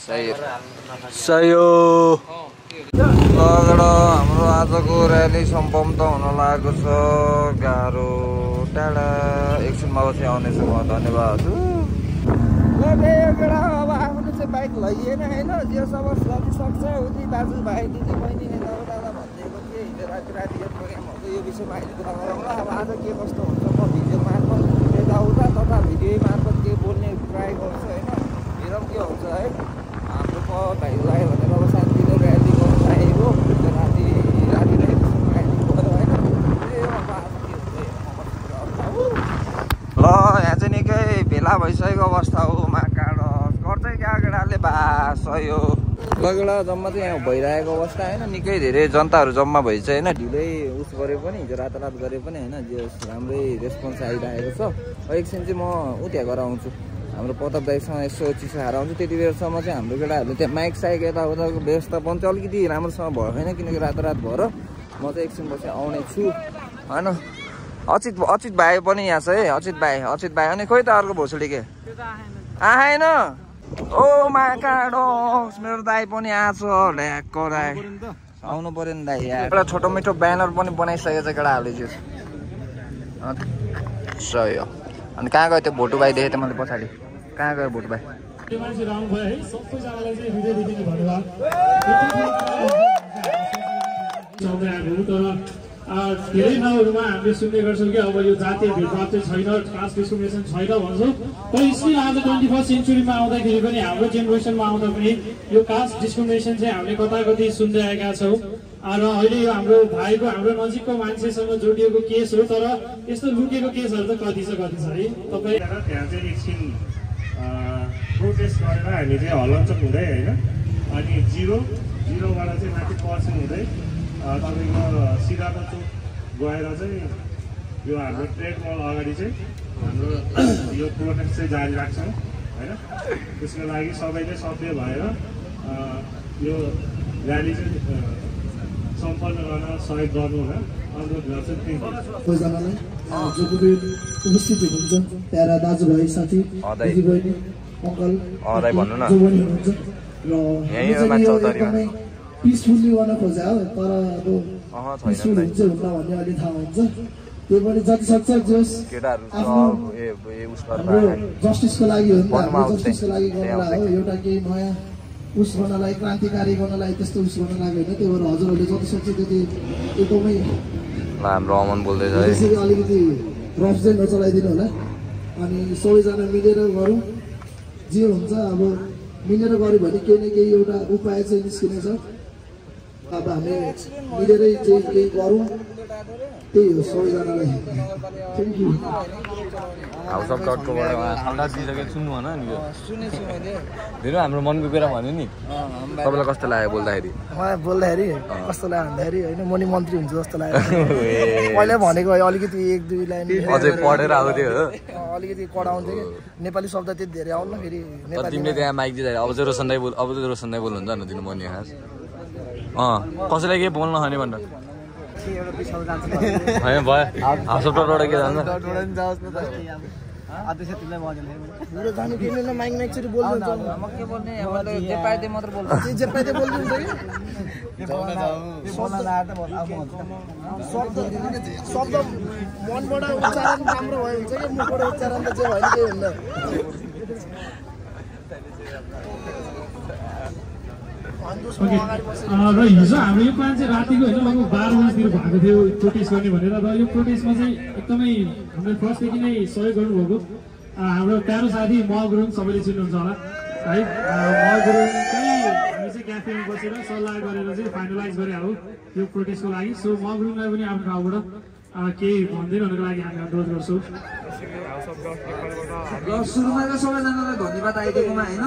सही हो लगेर हाम्रो आजको र्याली सम्पन्न हुन लागेको छ। गाह्रो टाढा एकछिनमा पछि आउनेछु म। धन्यवाद। अब आफ्नो चाहिँ बाइक लैएन होइन, जेसम्म सक्छ उति दाजुभाइ दिदीबहिनी दादा भनिदिएको थिएँ हिजो राति प्रोग्रामहरूको यो विषयमा अहिले कुरा गरौँला। अब आज के कस्तो हुन्छ म भिडियो मार्फत यताउता तथा भिडियो मार्फत के बोल्ने ट्राई गर्छु होइन। हेरौँ के हुन्छ है। हाम्रो भाइलाई भनेर अब शान्तिले र्याली गर्नु चाहेको राति र्याली गऱ्यो होइन। ल यहाँ चाहिँ निकै भेला भइसकेको अवस्था हो। महाकाड गर्दै क्या केटाले बा सहयोग लगेला जम्मा चाहिँ यहाँ भइरहेको अवस्था होइन। निकै धेरै जनताहरू जम्मा भइ चाहिँ होइन। ढिलै उस गरे पनि हिजो रातारात गरे पनि होइन, जे राम्रै रेस्पोन्स आइरहेको छ। एकछिन चाहिँ म उता गएर आउँछु, हाम्रो प्रताप दाइसँग यसो चिसो खाएर आउँछु। त्यति बेरसम्म चाहिँ हाम्रो केटाहरूले त्यहाँ माइक साइक यताउताको व्यवस्थापन चाहिँ अलिकति राम्रोसँग भयो होइन, किनकि रातारात भएर म चाहिँ एकछिन पछि आउने छु होइन। अचित भाइ पनि यहाँ छ है। अचित भाइ अनि खोइ त अर्को भोसडी के आएन। ओ महाकाड मेरो दाइ पनि आछ ढ्याक्क दाइ आउनु पर्यो नि दाइ। एउटा छोटो मिठो ब्यानर पनि बनाइसकेको छ केटाहरूले चाहिँ। सही हो। अनि कहाँ गयो त्यो भोटु भाइ देखेँ त मैले पछाडि, कहाँ गयो भोटु भाइ? धेरै ठाउँहरूमा हामीले सुन्ने गर्छौँ कि अब यो जातीय भेदभाव चाहिँ छैन, क्लास डिस्क्रिमिनेसन छैन भन्छौँ। तर स्टिल आज 21st सेन्चुरीमा आउँदाखेरि पनि हाम्रो जेनेरेसनमा आउँदा पनि यो कास्ट डिस्क्रिमिनेसन चाहिँ हामीले कता कति सुन्दै आएका छौँ। र अहिले यो हाम्रो भाइको हाम्रो नजिकको मान्छेसँग जोडिएको केस हो, तर यस्तो लुकेको केसहरू त कति छ है। तपाईँ त्यहाँ चाहिँ एकछिन प्रोटेस्ट गरेर हामी चाहिँ हलचल हुँदै होइन, अनि जिरोबाट चाहिँ माथि पर्सिङ हुँदै तपाईँको सिधाको चोक गएर चाहिँ यो हाम्रो ट्रेड मल अगाडि चाहिँ हाम्रो यो प्रोटेस्ट चाहिँ जारी राख्छौँ होइन। त्यसको लागि सबैले सक्रिय भएर यो र्याली चाहिँ सम्पन्न गर्न सहयोग गर्नु होला अनुरोध गर्छु। सबैजनालाई जो पनि उपस्थित हुनुहुन्छ प्यारा दाजुभाइ साथी दिदीबहिनी अङ्कल जो पनि हुनुहुन्छ र एकदमै पिसफुल्ली गर्न खोजे हो, तर अब पिसफुल हुन्छ हुन्न भन्ने अलि थाहा हुन्छ। त्यो पनि जति सक्छ जोस् आफ्नो हाम्रो जस्टिसको लागि हो नि त, हाम्रो जस्टिसको लागि गर्नलाई हो। एउटा केही नयाँ उस गर्नलाई क्रान्तिकारी गर्नलाई त्यस्तो उस गर्न लागि होइन। त्यही भएर हजुरहरूले जति सक्छ त्यति एकदमै हाम्रो अमन बोल्दै छ त्यसरी अलिकति रफ चाहिँ नचलाइदिनु होला। अनि सबैजना मिलेर गरौँ, जे हुन्छ अब मिलेर गऱ्यो भने केही न केही एउटा उपाय चाहिँ निस्किनेछ। अब हामी मिलेरै चाहिँ केही गरौँ, त्यही हो सबैजनालाई थ्याङ्क यू। हाउस अफ टकबाट ठाउँडा दिइसकेको सुन्नु भन नि, सुनेछु मैले धेरै हाम्रो मनको कुरा भन्यो नि। तपाईँलाई कस्तो लाग्यो बोल्दाखेरि? मलाई बोल्दाखेरि कस्तो लाग्यो भन्दाखेरि होइन म नि मन्त्री हुन्छु जस्तो लाग्यो। मैले भनेको अलिकति 1-2 लाइन अझै पढेर आएको थियो अलिकति पढाउँथ्यो कि नेपाली शब्द त्यति धेरै आउन फेरि तिमीले त्यहाँ माइक दिँदाखेरि अब चाहिँ रोशनदाई बोल्नुहुन्छ न दिनु पर्ने खास कसैलाई केही बोल्न खाने भनेर होइन भयो। हाउस अफ टकबाट के जान्छ शब्द मनबाट उच्चारण राम्रो भयो हुन्छ कि मुखबाट उच्चारण त चाहिँ भयो केही हुन्न। र हिजो हाम्रो यो प्लान चाहिँ रातिको होइन लगभग 12 बजीतिर भएको थियो प्रोटेस्ट गर्ने भनेर। र यो प्रोटेस्टमा चाहिँ एकदमै हामीले फर्स्टदेखि नै सहयोग गर्नुभएको हाम्रो प्यारो साथी म गुरुङ, सबैले चिन्नुहुन्छ होला है। म गुरुङ चाहिँ हामी चाहिँ क्याफेमा बसेर सल्लाह गरेर चाहिँ फाइनलाइज गरे हो यो प्रोटेस्टको लागि। सो म गुरुङलाई पनि आफ्नो ठाउँबाट केही भनिदिनुको लागि हामी अनुरोध गर्छौँ। सुरुमा त सबैजनालाई धन्यवाद आइदिएकोमा होइन।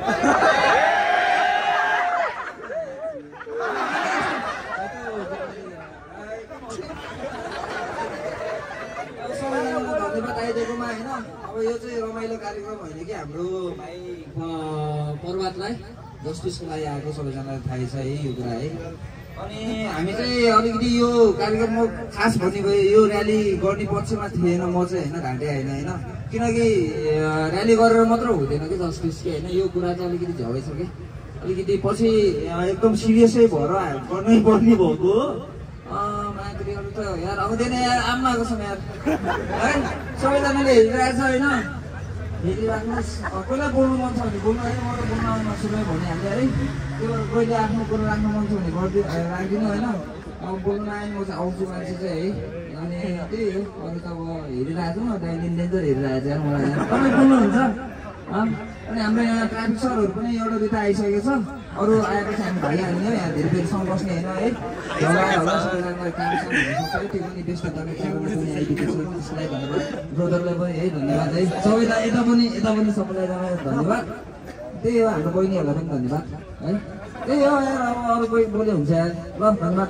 बताइदिएकोमा होइन। अब यो चाहिँ रमाइलो कार्यक्रम होइन कि हाम्रो भाइ पर्वतलाई जस्टिसको लागि आएको सबैजनालाई थाहै छ है यो कुरा है। अनि हामी चाहिँ अलिकति यो कार्यक्रममा खास भन्ने भयो यो र्याली गर्ने पक्षमा थिएन म चाहिँ होइन घाँटे होइन होइन किनकि र्याली गरेर मात्र हुँदैन कि जस्टिस कि होइन यो कुरा चाहिँ अलिकति झगै छ कि अलिकति पछि एकदम सिरियसै भएर गर्नै पर्ने भएको मान्छेहरू त यार आउँदैन यार आम्माको छ यार है सबैजनाले हेरिरहेछ होइन हेरिराख्नुहोस् कसलाई बोल्नु मन छ भने बोल्नु है म त बोल्न आउनु नसुकै भनिहाल्यो है त्यो भएर कहिले आफ्नो कुरो राख्नु मन छ भने राखिदिनु होइन अब बोल्नु आएन म चाहिँ आउँछु मान्छे चाहिँ है अनि त्यही हो अरू त अब हेरिरहेको छु न त्यहाँ डेन्जर हेरिरहेको छ मलाई तपाईँ बोल्नुहुन्छ अनि हाम्रो यहाँ ट्राफिक सरहरू पनि एउटा दुईवटा आइसकेको छ अरू आएपछि हामी भइहाल्ने हो यहाँ धेरै बेरसम्म बस्ने होइन है झगडा सबैजनालाई काम साम हुनसक्छ त्यो पनि व्यस्त गर्ने कारणले पनि आइपुगेको छ त्यसलाई धन्यवाद ब्रदरलाई पनि है धन्यवाद है सबैलाई यता पनि सबैलाई धन्यवाद त्यही हो हाम्रो बहिनीहरूलाई पनि धन्यवाद है त्यही हो यार अब अरू कोही बोले हुन्छ यार ल धन्यवाद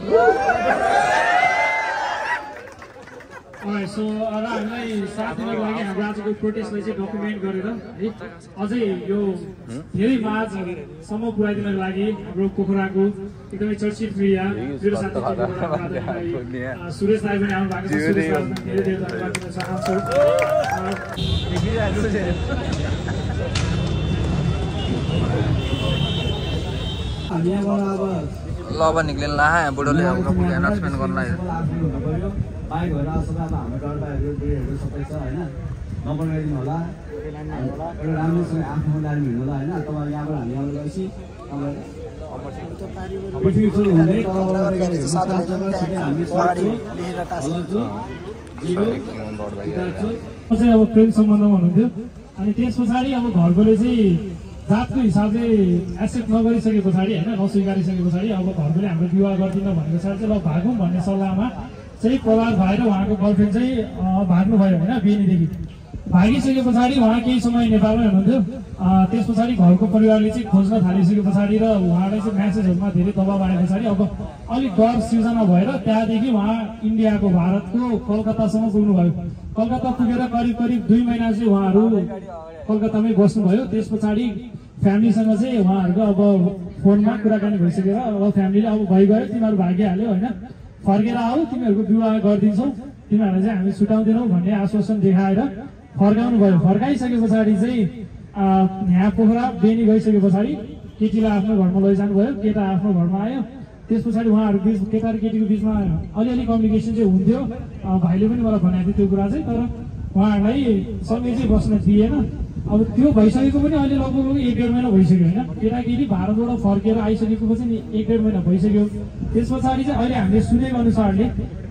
सो र हामीलाई साथ दिनको लागि हाम्रो आजको प्रोटेस्टलाई चाहिँ डकुमेन्ट गरेर है अझै यो धेरै माझसम्म पुर्याइदिनको लागि हाम्रो पोखराको एकदमै चर्चित मिडिया मेरो साथी सुरेश दाई पनि आउनु भएको छ सुरेश दाई धेरै धेरै धन्यवाद दिन चाहन्छु हामी यहाँबाट अब ल अब निक्लिन ला बुढोले हाम्रो एनाउन्समेन्ट गर्न लाग्यो बाइक भएर सबै अब हाम्रो डरबाहरू बुढीहरू सबै छ होइन नम्बर गरिदिनु होला एउटा राम्रोसँग आफ्नो गाडी हिँड्नु होला होइन तपाईँ यहाँबाट हामी आउनु गएपछि अब प्रेम सम्बन्धमा हुनुहुन्थ्यो अनि त्यस पछाडि अब घरकोले चाहिँ जातको हिसाबले एक्सेप्ट नगरिसके पछाडि होइन नस्वीकारिसके पछाडि अब घरकोले हाम्रो विवाह गरिदिन भनेको पछाडि चाहिँ ल भागौँ भन्ने सल्लाहमा चाहिँ प्रभाव भएर उहाँको गर्लफ्रेन्ड चाहिँ भाग्नुभयो होइन बेनीदेखि भागिसके पछाडि उहाँ केही समय नेपालमै हुनुहुन्थ्यो त्यस पछाडि घरको परिवारले चाहिँ खोज्न थालिसके पछाडि र उहाँलाई चाहिँ म्यासेजहरूमा धेरै दबाब आए पछाडि अब अलिक डर सिर्जना भएर त्यहाँदेखि उहाँ इन्डियाको भारतको कलकत्तासम्म पुग्नुभयो कलकत्ता पुगेर करिब 2 महिना चाहिँ उहाँहरू कलकत्तामै बस्नुभयो त्यस पछाडि फ्यामिलीसँग चाहिँ उहाँहरूको अब फोनमा कुराकानी भइसकेर अब फ्यामिलीले अब भइगयो तिमीहरू भागिहाल्यो होइन फर्केर आऊ तिमीहरूको विवाह गरिदिन्छौ तिमीहरूलाई चाहिँ हामी छुटाउँदैनौँ भन्ने आश्वासन देखाएर फर्काउनु भयो फर्काइसके पछाडि चाहिँ यहाँ पोखरा बेनी गइसके पछाडि केटीलाई आफ्नो घरमा लैजानु भयो केटा आफ्नो घरमा आयो त्यस पछाडि उहाँहरू बिच केटा र केटीको बिचमा अलिअलि कम्युनिकेसन चाहिँ हुन्थ्यो भाइले पनि मलाई भनेको थियो त्यो कुरा चाहिँ तर उहाँहरूलाई सँगै चाहिँ बस्न दिएन अब त्यो भइसकेको पनि अहिले लगभग 1-1.5 महिना भइसक्यो होइन केटाकेटी भारतबाट फर्केर आइसकेको पछि 1-1.5 महिना भइसक्यो त्यस पछाडि चाहिँ अहिले हामीले सुनेको अनुसारले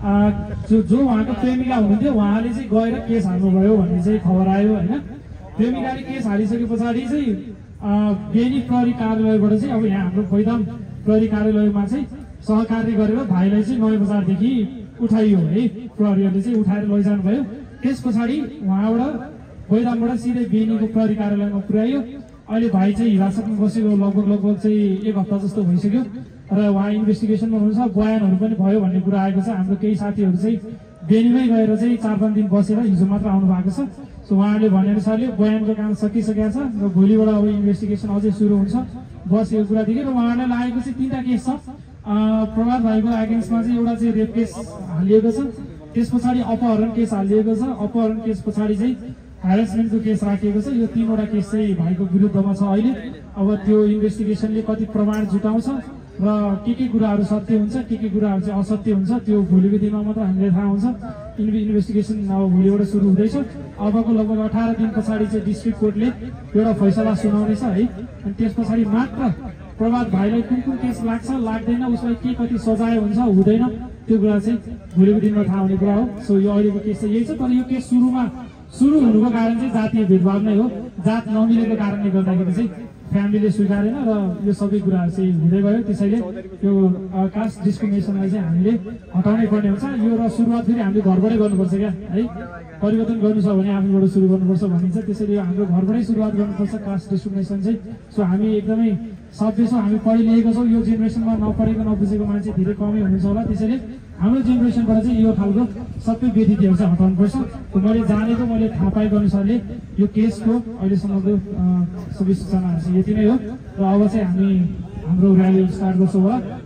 जो उहाँको प्रेमिका हुनुहुन्थ्यो उहाँले चाहिँ गएर केस हाल्नुभयो भन्ने चाहिँ खबर आयो होइन प्रेमिकाले केस हालिसके पछाडि चाहिँ बेनी प्रहरी कार्यालयबाट चाहिँ अब यहाँ हाम्रो भैदाम प्रहरी कार्यालयमा चाहिँ सहकार्य गरेर भाइलाई चाहिँ नयाँ बजारदेखि उठाइयो है प्रहरीहरूले चाहिँ उठाएर लैजानु भयो त्यस पछाडि उहाँबाट भैदामबाट सिधै बेनीको प्रहरी कार्यालयमा पुर्यायो अहिले भाइ चाहिँ हिरासतमा बसेको लगभग चाहिँ 1 हप्ता जस्तो भइसक्यो र उहाँ इन्भेस्टिगेसनमा हुनुहुन्छ बयानहरू पनि भयो भन्ने कुरा आएको छ हाम्रो केही साथीहरू चाहिँ बेनीमै गएर चाहिँ 4-5 दिन बसेर हिजो मात्र आउनु भएको छ सो उहाँले भनेअनुसारले बयानको काम सकिसकेको छ र भोलिबाट अब इन्भेस्टिगेसन अझै सुरु हुन्छ बस यो कुरादेखि र उहाँलाई लागेको चाहिँ 3टा केस छ प्रभात भाइको एगेन्स्टमा चाहिँ एउटा चाहिँ रेप केस हालिएको छ त्यस पछाडि अपहरण केस हालिएको छ अपहरण केस पछाडि चाहिँ ह्यारेसमेन्टको केस राखिएको छ यो 3वटा केस चाहिँ भाइको विरुद्धमा छ अहिले अब त्यो इन्भेस्टिगेसनले कति प्रमाण जुटाउँछ र के कुराहरू सत्य हुन्छ के कुराहरू चाहिँ असत्य हुन्छ त्यो भोलिको दिनमा मात्र हामीलाई थाहा हुन्छ इन्भेस्टिगेसन अब भोलिबाट सुरु हुँदैछ अबको लगभग 18 दिन पछाडि चाहिँ डिस्ट्रिक्ट कोर्टले एउटा फैसला सुनाउनेछ है अनि त्यस पछाडि मात्र प्रभात भाइलाई कुन केस लाग्छ लाग्दैन उसलाई के कति सजाय हुन्छ हुँदैन त्यो कुरा चाहिँ भोलिको दिनमा थाहा हुने कुरा हो सो यो अहिलेको केस चाहिँ यही छ तर यो केस सुरु हुनुको कारण चाहिँ जातीय भेदभाव नै हो जात नमिलेको कारणले गर्दाखेरि चाहिँ फ्यामिलीले स्वीकारेन र यो सबै कुराहरू चाहिँ हुँदै गयो त्यसैले यो कास्ट डिस्क्रिमिनेसनलाई चाहिँ हामीले हटाउनै पर्ने हुन्छ यो र सुरुवात फेरि हामीले घरबाटै गर्नुपर्छ क्या है परिवर्तन गर्नु छ भने आफूबाट सुरु गर्नुपर्छ भनिन्छ त्यसैले हाम्रो घरबाटै सुरुवात गर्नुपर्छ कास्ट डिस्क्रिमिनेसन चाहिँ सो हामी एकदमै सभ्य छौँ हामी पढि लेखेको छौँ यो जेनेरेसनमा नपढेको नबुझेको मान्छे धेरै कमै हुनुहुन्छ होला त्यसैले हाम्रो जेनेरेसनबाट चाहिँ यो खालको सबै व्यतिथिहरू चाहिँ हटाउनुपर्छ मैले जानेको मैले थाहा पाएको अनुसारले यो केसको अहिलेसम्मको सबै सूचनाहरू चाहिँ यति नै हो र अब चाहिँ हामी हाम्रो र्याली स्टार्ट गर्छौँ होला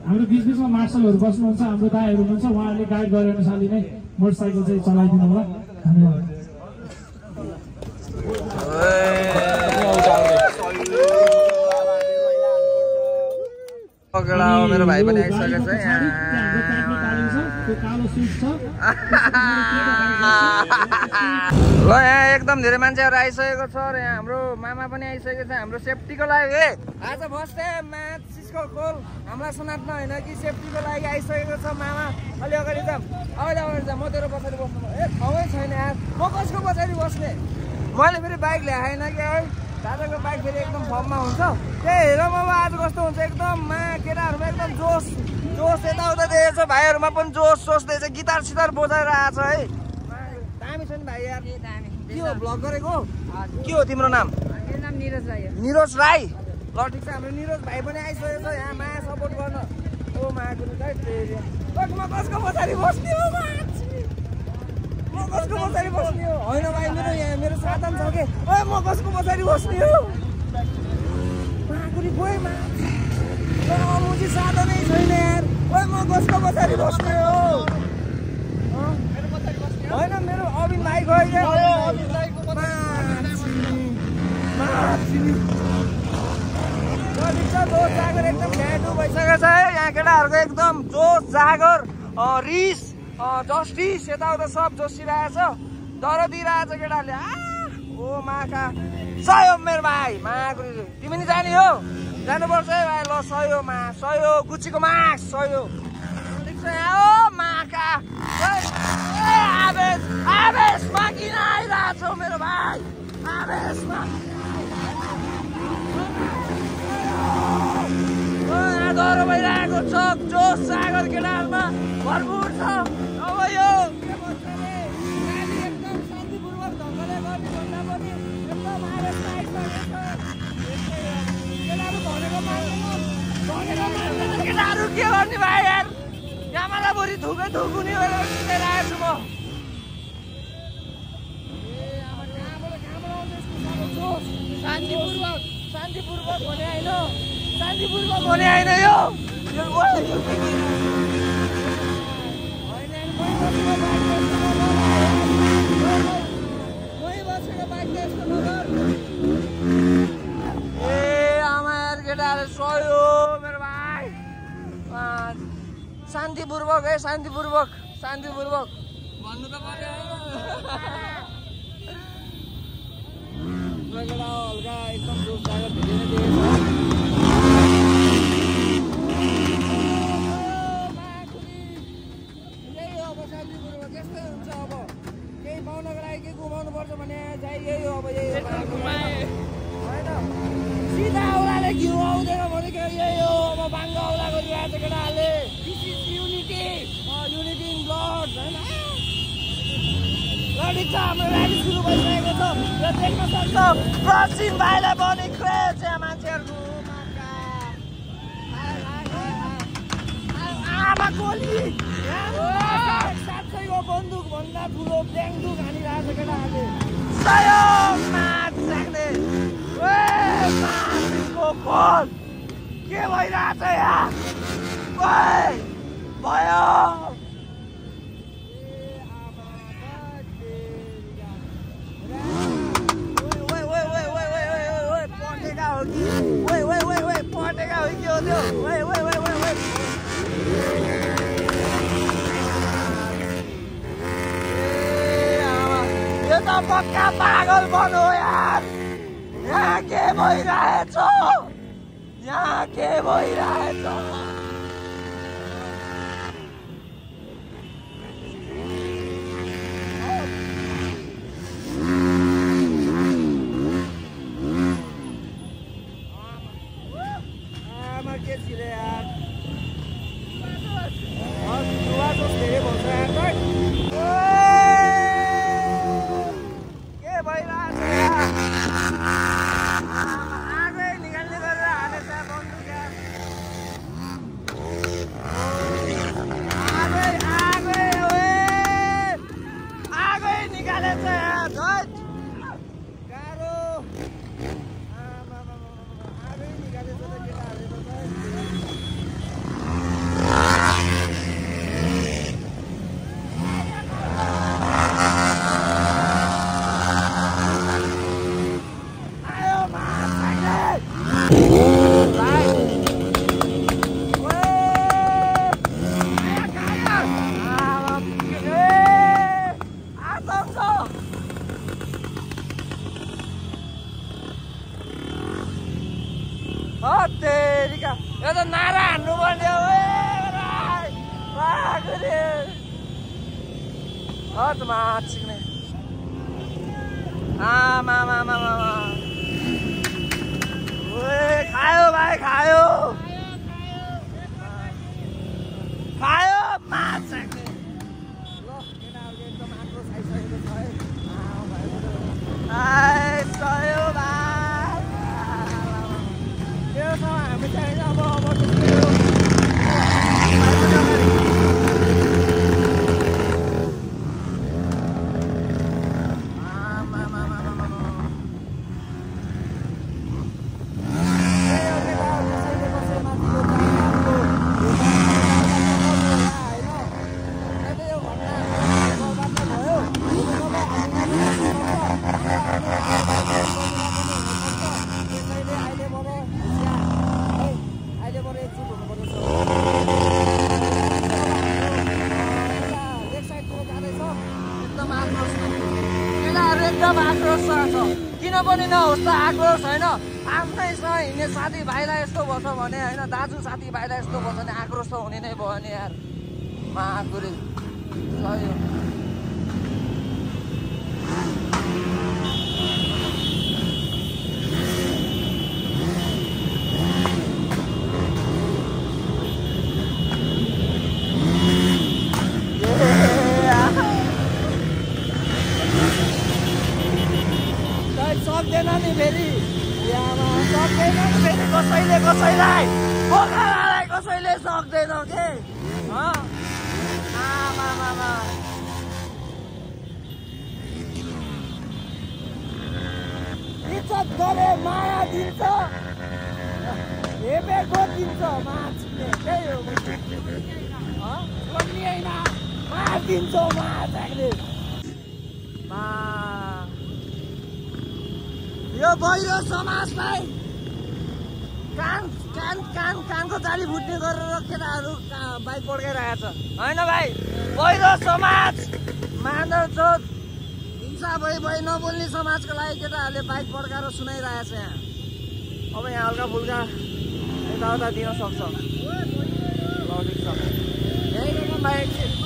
हाम्रो बिचमा मार्सलहरू बस्नुहुन्छ, हाम्रो दाइहरू हुनुहुन्छ, उहाँहरूले गाइड गरे अनुसारले नै मोटरसाइकल चाहिँ चलाइदिनु होला। धन्यवाद। मेरो भाइ पनि आइसकेको छ यहाँ। ल यहाँ एकदम धेरै मान्छेहरू आइसकेको छ र यहाँ हाम्रो मामा पनि आइसकेको छ हाम्रो सेफ्टीको लागि। आज फर्स्ट टाइम म्याच सिस्को खोल हामीलाई सुनात्न होइन कि सेफ्टीको लागि आइसकेको छ मामा। अलि अगाडि जाऊँ, अहिले अगाडि जाऊँ, म तेरो पछाडि बस्नु। ए ठाउँै छैन यार, म कसको पछाडि बस्ने? मैले फेरि बाइक ल्याएन कि है, दादाको बाइक फेरि एकदम फर्ममा हुन्छ। त्यही हेर मामा आज कस्तो हुन्छ, एकदम केटाहरूमा एकदम जोस जोस यताउता दिएछ, भाइहरूमा पनि जोस सोस दिएछ, गिटार सितार बजाएर आएछ है। दामी छ नि भाइ यार। के हो भ्लग गरेको? के हो तिम्रो नाम? मेरो नाम निरज राई हो। निरज राई। ल ठिक छ, हाम्रो निरज भाइ पनि आइसकेको छ यहाँ मा सपोर्ट गर्न। ओ माको म कसको पछाडि बस्ने हो? म कसको पछाडि बस्ने हो? होइन भाइ मेरो यहाँ मेरो साधन छ के? ओ म कसको पछाडि बस्ने हो? माकुरी गए मा मुझे साधनै छैन यार। ओ म कसको पछाडि बस्ने हो? होइन मेरो अबिन भाइ गयो। जोस जागर एकदम भ्याटु भइसकेको छ है यहाँ केटाहरूको एकदम जोस जागर रिस जस्टिस यताउता सब जोसिरहेछ, डर दिइरहेछ केटाहरूले। ओ माका सहयोग मेरो भाइ माकुरी। तिमी नि जाने हो? जानुपर्छ है भाइ। ल सहयोग मा सहयोग गुच्चीको मास सहयोग ठिक छ यहाँ। ओ माका आवेश आवेशमा किन आइरहेछौ मेरो भाइ? आवेशमा डर भइरहेको छ, जोस सागर केटाहरूमा भरपुर छ। अब यो एकदम शान्तिपूर्वक ढङ्गले गर्ने भन्दा पनि एकदम आवेशमा आइसकेको छ। केटाहरू भनेको मान्दैन, केटाहरू के गर्ने भाइ यार? यहाँ मलाई भोलि धुकै धुकुने गरेर निस्केर आएछु म। शान्तिपूर्वक भने होइन, शान्तिपूर्वक भने होइन यो ए आमा यार केटाहरू सहयोग मेरो भाइ। शान्तिपूर्वक है, शान्तिपूर्वक शान्तिपूर्वक भन्नु त पर्यो। हल्का एकदम जोस जागर धेरै नै दिएछ। यही हो अब शान्तिपूर्वक, यस्तै हुन्छ अब। केही पाउनको लागि केही गुमाउनु पर्छ भने चाहिँ यही हो अब। यही हो होइन, सिधा औलाले घिउ आउँदैन भनेको यही हो अब। बाङ्गा औला गरिरहेको छ केटाहरूले। युनिटी युनिटी इन ब्लड होइन। ठिक छ, हाम्रो र्याली सुरु भइसकेको छ र देख्न सक्छ प्रसिन भाइलाई पनि क्रेज छ मान्छेहरूको। आमा गोली साँच्चै यो बन्दुक भन्दा ठुलो ब्याङ्दुक हानिरहेको छ केटाहरूले। सहयोग माच राख्ने के भइरहेछ यहाँ? भयो पटेका हो कि हो त्यो? यो त पक्का पागल बनो यार। यहाँ के भइरहेछ? यहाँ के भइरहेछ? तेरिका यो त नारा हान्नु पर्ने हो माछिक्ने खायो भाइ खायो खायो माछ एकदम आगो खाइसकेको छ है सयो भाइ त्यो हामी चाहिँ अब किन पनि नहोस् त आक्रोश होइन आफ्नैसँग हिँड्ने साथीभाइलाई यस्तो भन्छ भने होइन दाजु साथीभाइलाई यस्तो भन्छ भने आक्रोश त हुने नै भयो नि यार माकुरी सही सक्दैन नि फेरि सक्दैन नि फेरि कसैलाई बोकालाई कसैले सक्दैन के इज्जत गरे माया दिन्छ हेपेको दिन्छ माछले त्यही हो सोध्ने होइन माया दिन्छ माछाले यो बहिरो समाजलाई कानको जाली फुट्ने गरेर केटाहरू बाइक पड्काइरहेको छ होइन भाइ बहिरो समाज मानवजोत हिंसा भई नबोल्ने समाजको लागि केटाहरूले बाइक पड्काएर सुनाइरहेको छ यहाँ अब यहाँ हल्का फुल्का यताउता दिन सक्छ लगिन्छ यही बाइक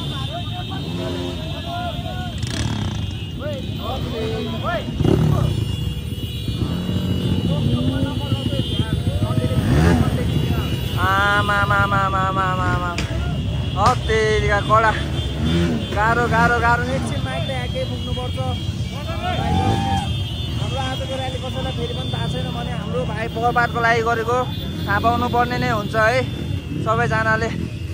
तेरिका कडा गाह्रो एकछिन माइकले यहाँ केही पुग्नुपर्छ हाम्रो आजको र्याली कसैलाई फेरि पनि थाहा छैन भने हाम्रो भाइ बर्बादको लागि गरेको थाहा पाउनु पर्ने नै हुन्छ है सबैजनाले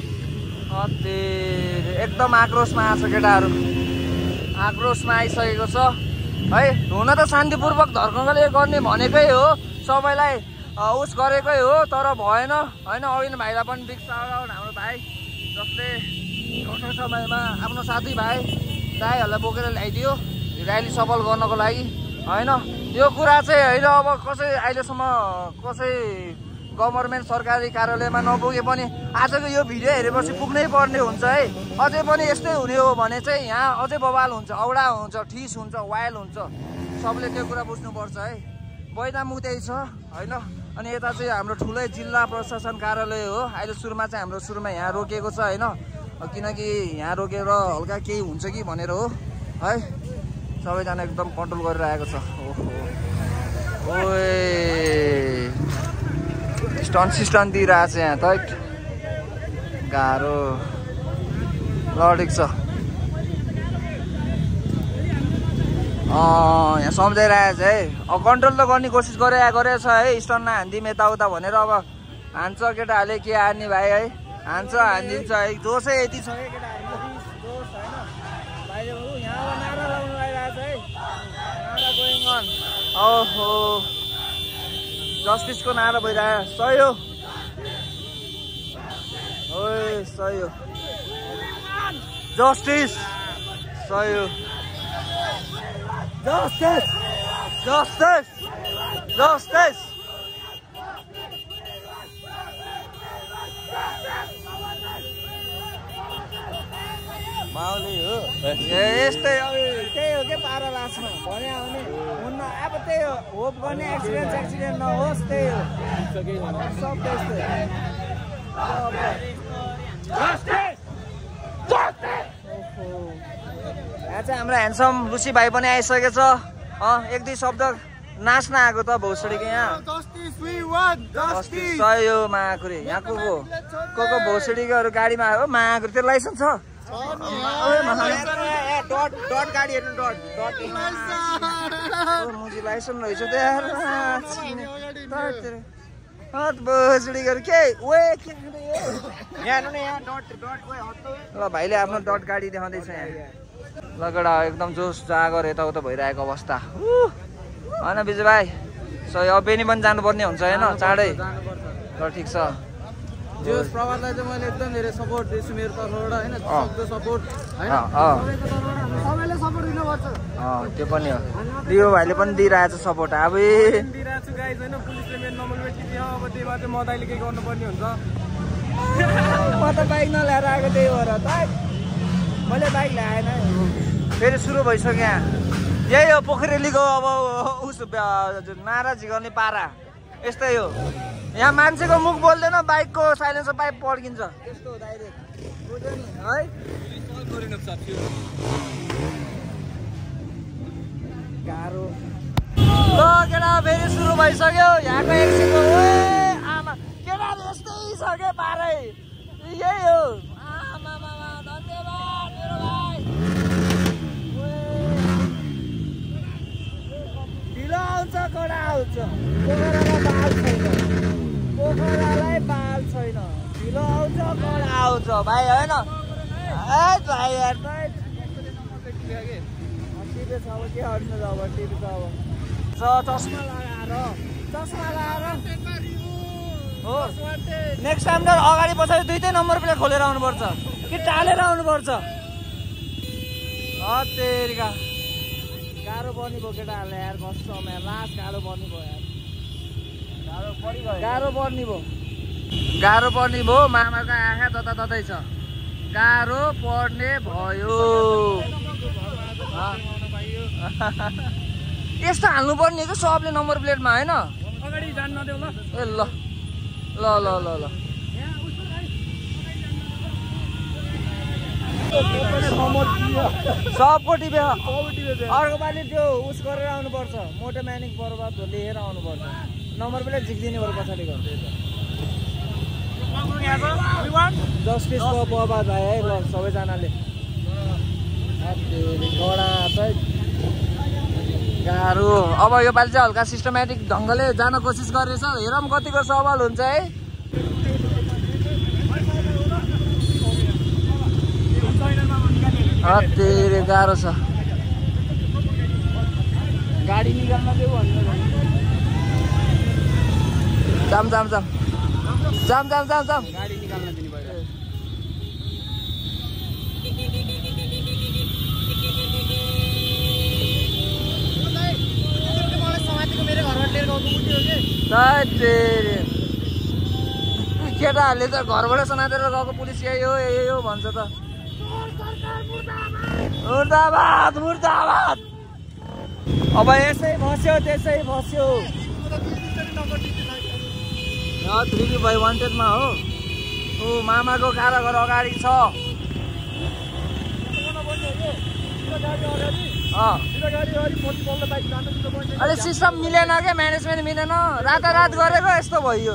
एकदम आक्रोशमा आएको छ केटाहरू आक्रोशमा आइसकेको छ है हुन त शान्तिपूर्वक धर्कले गर्ने भनेकै हो सबैलाई उस गरेकै हो तर भएन होइन अविन भाइलाई पनि बिग साउट आउट हाम्रो भाइ जसले कठोर समयमा आफ्नो साथीभाइ दाइहरूलाई बोकेर ल्याइदियो र्याली सफल गर्नको लागि होइन यो कुरा चाहिँ होइन अब कसै अहिलेसम्म कसै गभर्मेन्ट सरकारी कार्यालयमा नपुगे पनि आजको यो भिडियो हेरेपछि पुग्नै पर्ने हुन्छ है अझै पनि यस्तै हुने हो भने चाहिँ यहाँ अझै बवाल हुन्छ औडा हुन्छ ठिस हुन्छ वायल हुन्छ सबले त्यो कुरा बुझ्नुपर्छ है बैदामु त्यही छ होइन अनि यता चाहिँ हाम्रो ठुलै जिल्ला प्रशासन कार्यालय हो अहिले सुरुमा चाहिँ हाम्रो सुरुमा यहाँ रोकेको छ होइन किनकि यहाँ रोकेर हल्का केही हुन्छ कि भनेर हो है सबैजना एकदम कन्ट्रोल गरिरहेको छ ओए स्टन सिस्टन दिइरहेको छ यहाँ त गाह्रो लडेको छ यहाँ सम्झाइरहेको छ है अब कन्ट्रोल त गर्ने कोसिस गरेको छ है स्टन नहान्दिउँ यताउता भनेर अब हान्छ केटाहरूले के हान्ने भाइ है हान्छ हानिदिन्छ है जोसै यति छ है केटाहरू जोस होइन भाइले यहाँ अब नारा लगाउनु आइरहेको छ है नारा गोइङ अन ओहो जस्टिसको नारा भइरहेको सही हो ओए सही हो जस्टिस सही हो Justice! Justice! Justice! माउली हो यस्तै त्यही हो के पारा लास्टमा भन्यो भने हुन्न अब त्यही हो होप गर्ने एक्सिडेन्ट नहोस् त्यही हो सब त्यस्तै यहाँ चाहिँ हाम्रो ह्यान्डसम लुसी भाइ पनि आइसकेछ एक दुई शब्द नाच्न आएको त भौसडीको यहाँ सही हो महाकुरी यहाँ को भौसडीकोहरू गाडीमा आयो महाकुरी त्यो लाइसेन्स छ डट गाडी हेर्नु डट मुजी लाइसेन्स रहेछ भौसडीकोहरू के ल भाइले आफ्नो डट गाडी देखाउँदैछ यहाँ लगडा एकदम जोस जागर यताउता भइरहेको अवस्था होइन बिजु भाइ सही अब बेनी पनि जानुपर्ने हुन्छ होइन चाँडै ल ठिक छ जोस प्रभातलाई चाहिँ मैले एकदम धेरै सपोर्ट दिन्छु मेरो तर्फबाट होइन सक्दो सपोर्ट होइन सबैले सपोर्ट दिनुपर्छ त्यो पनि हो दियो भाइले पनि दिइरहेछ सपोर्ट अब दिइरहेको छु गाइज होइन पुलिसले मेरो नम्बर प्लेट टिप्यो अब त्यही भएर चाहिँ म दाइले केही गर्नुपर्ने हुन्छ म त बाइक नल्याएर आएको त्यही भएर त मैले बाइक ल्याएन फेरि सुरु भइसक्यो यहाँ यही हो पोखरेलीको अब उस नाराजी गर्ने पारा यस्तै हो यहाँ मान्छेको मुख बोल्दैन बाइकको साइलेन्सर पाइप पड्किन्छ यस्तो डाइरेक्ट बुझ्यो नि है गाह्रो ल केटा फेरि सुरु भइसक्यो यहाँको एकछिनको आमा केटाले यस्तै छ के पारै यही हो धन्यवाद मेरो भाइ ढिलो आउँछ कडा आउँछ पोखरालाई बाल छैन ढिलो आउँछ कडा आउँछ भाइ होइन भाइ टिभी छ अब के हट्नु छ अब टिभी छ अब चस्मा लगाएर हो नेक्स्ट टाइम त अगाडि पछाडि दुईटै नम्बर प्लेट खोलेर आउनुपर्छ कि टालेर आउनुपर्छ तेरिका गाह्रो पर्ने भयो केटाहरूलाई यार कसम यार लास्ट गाह्रो पर्ने भयो यार गाह्रो पर्ने भयो मामाको आँखा ततै छ गाह्रो पर्ने भयो यस्तो हाल्नुपर्ने कि सबले नम्बर प्लेटमा होइन अगाडि जान नदेऊ ल ए ल सबको टिपे अर्को पालि त्यो उस गरेर आउनुपर्छ मोटो म्यानिङ पर्वत लिएर आउनुपर्छ नम्बर प्लेट झिक्दिने भयो पछाडिको जस्टिस पबा भाइ है ल सबैजनाले गाह्रो अब यो पालि चाहिँ हल्का सिस्टमेटिक ढङ्गले जान कोसिस गरेछ हेरौँ कतिको सवाल हुन्छ है धेरै गाह्रो छ गाडी निकाल्न देऊ भन्नु जाम गाडी निकाल्न दिनु भयो केटाहरूले त घरबाट समातेर गएको पुलिस यही हो भन्छ त मुर्दाबाद अब यसै फस्यो त्यसै फस्यो 3 बाई वान्टेडमा हो ऊ मामाको कारागार अगाडि छ अहिले सिस्टम मिलेन क्या म्यानेजमेन्ट मिलेन रातारात गरेको यस्तो भयो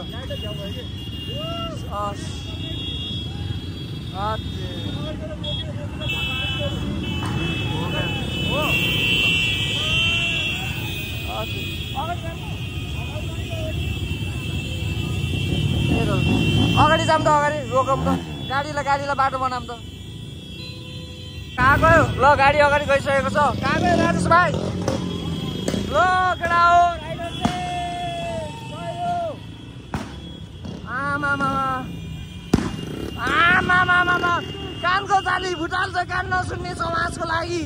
अगाडि जाऊँ त अगाडि रोकौँ त गाडीलाई बाटो बनाऊँ त कहाँ गयो ल गाडी अगाडि गइसकेको छ कहाँ गयो राजेश भाइ ल केटा हो आमा कानको जाली भुटाल छ कान नसुन्ने समाजको लागि